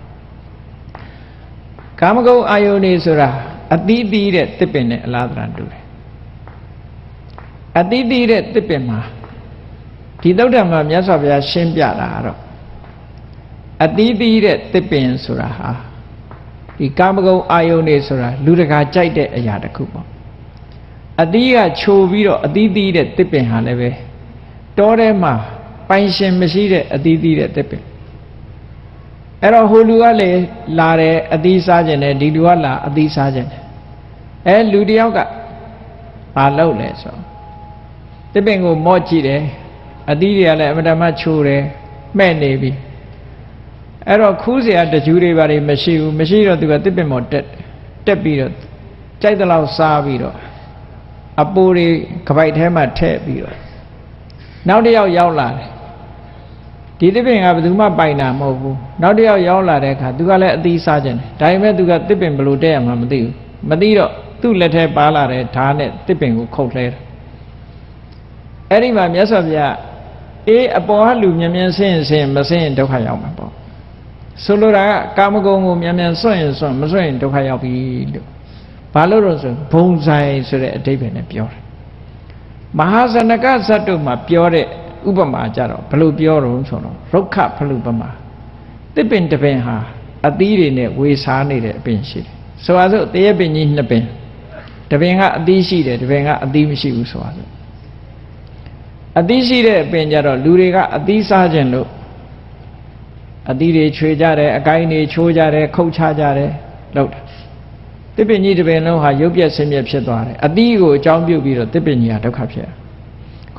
ကာမဂုဏ်အာယုန်တွေဆိုတာအတိအသီးတဲ့တစ်ပင်နဲ့အလားတရံတူတယ်အတိအသီးတဲ့တစ်ပင်မှာဒီသုတ္တံမှာမြတ်စွာဘုရားရှင်းပြတာကတော့အတိအသီးတဲ့တစ်ပင်ဆိုတာဟာဒီကာမဂုဏ်အာယုန်တွေဆိုတာလူတကာကြိုက်တဲ့အရာတစ်ခုပေါ့အသီးကချိုပြီးတော့အတိအသီးတဲ့တစ်ပင်ဟာလည်းပဲတောထဲမှာပိုင်ရှင်မရှိတဲ့အတိအသီးတဲ့တစ်ပင်အဲ့တော့ဟိုလူကလေလာတယ်အသီးစားခြင်းနဲ့ဒီလူကလာအသီးစားခြင်းနဲ့အဲလူတယောက်ကဘာလုပ်လဲဆိုတစ်ပင်ကိုမော့ကြည့်တယ်အသီးတွေကလည်းအမတမချိုးတယ်မှဲ့နေပြီအဲ့တော့ခူးเสียတကြူတွေဘာတွေမရှိဘူးမရှိတော့သူကတစ်ပင်မော့တက်တက်ပြီးတော့ကြိုက်တဲ့လောက်စားပြီးတော့အပိုးတွေကပိုက်ထဲမှာထည့်ပြီးတော့နောက်တစ်ယောက်ရောက်လာတယ်ဒီတစ်ပင်ကဘယ်သူမှပိုင်တာမဟုတ်ဘူးနောက်တစ်ယောက်ရောက်လာတဲ့အခါသူကလည်းအသီးစားခြင်းတယ်ဒါပေမဲ့သူကတစ်ပင်ဘယ်လိုတက်ရမှာမသိဘူးမသိတော့သူ့လက်ထဲပါလာတဲ့ဓာတ်နဲ့တစ်ပင်ကိုခုတ်လှဲတယ်အဲ့ဒီမှာမြတ်စွာဘုရားအေးအပေါ်ကလူမြန်မြန်ဆင်းရင်ဆင်းမဆင်းရင်ဒုက္ခရောက်မှာပေါ့ဆိုလိုတာကကာမဂုဏ်ကိုမြန်မြန်စွန့်ရင်စွန့်မစွန့်ရင်ဒုက္ခရောက်ပြီလို့ဘာလို့လို့ဆိုဘုံဆိုင်ဆိုတဲ့အဓိပ္ပာယ်နဲ့ပြောတယ်မဟာဇနကဇတ်တို့မှာပြောတဲ့ဥပမာကြတော့ဘယ်လိုပြောတော့ဆိုတော့ရုက္ခဖလူပမာတစ်ပင်တစ်ပင်ဟာအသီးတွေနဲ့ဝေစားနေတဲ့အပင်ရှိတယ်ဆိုပါစို့တရက်ပင်ကြီးနှစ်ပင်တစ်ပင်ကအသီးရှိတယ်တစ်ပင်ကအသီးမရှိဘူးဆိုပါစို့အသီးရှိတဲ့အပင်ကြတော့လူတွေကအသီးစားခြင်းလို့အသီးတွေချွေကြတယ်အကိုင်းတွေချိုးကြတယ်ခုတ်ချကြတယ်လောက်တာတစ်ပင်ကြီးတစ်ပင်လုံးဟာရုပ်ပြက်ဆင်းပြက်ဖြစ်သွားတယ်အသီးကိုအကြောင်းပြုပြီးတော့တစ်ပင်ကြီးဟာဒုက္ခဖြစ်တယ်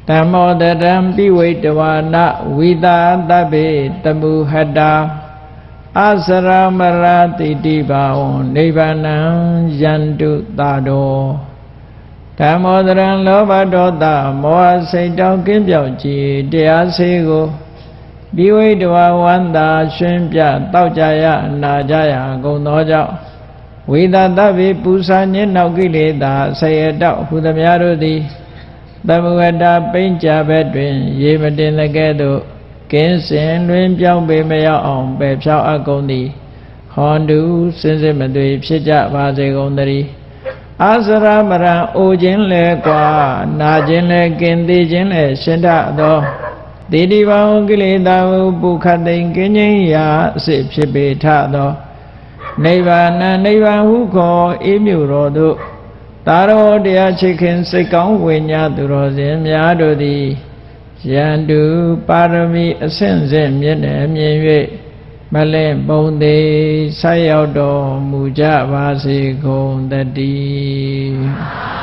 ธัมโมตรังปิเวตวานะวิตาตเบตมุหตาอาสรามราติติภาวนิพพานังยันตุตาโดธัมโมตรังโลภโทสะโมหစိတ်တောင်းကင်းပြောက်ကြည်တရားစေကိုပိဝိတဝဝန္တာရွှင်ပြတောက်ကြရနာကြရကုန်သောကြောင့်ဝိသတဗ္ဗေပူဇာညင်းနောက်ကိလေသာဆယတောက်ဟူသမျှတို့သည်သမုဝတ္တပိဉ္ကြဘက်တွင်ရေမတင်တဲ့ကဲ့သို့ကင်းစင်လွင်ပြောင်းပေမရောက်အောင်ပယ်ဖြောက်အပ်ကုန်သည်ဟောတုစင်စစ်မသွေဖြစ်ကြပါစေကုန်သတည်းအာစရမရံအိုခြင်းလဲကွာနာခြင်းလဲကင်းသေးခြင်းလဲရှင်ထသောတိတိဘောင်ကိလေသာဟုပုခတ်သိင်ကင်းခြင်းရာအစစ်ဖြစ်ပေထသောနိဗ္ဗာန်နိဗ္ဗာန်ဟုခေါ်အေးမြူတော်သို့သာရောတရားချစ်ခင်စိတ်ကောင်းဝိညာသူတော်စင်များတို့သည်ယန္တုပါရမီအဆင့်ဆင့်မြင့်နေမြင်၍မလဲ့ပုံသေးဆက်ရောက်တော်မူကြပါစေကုန်တည်း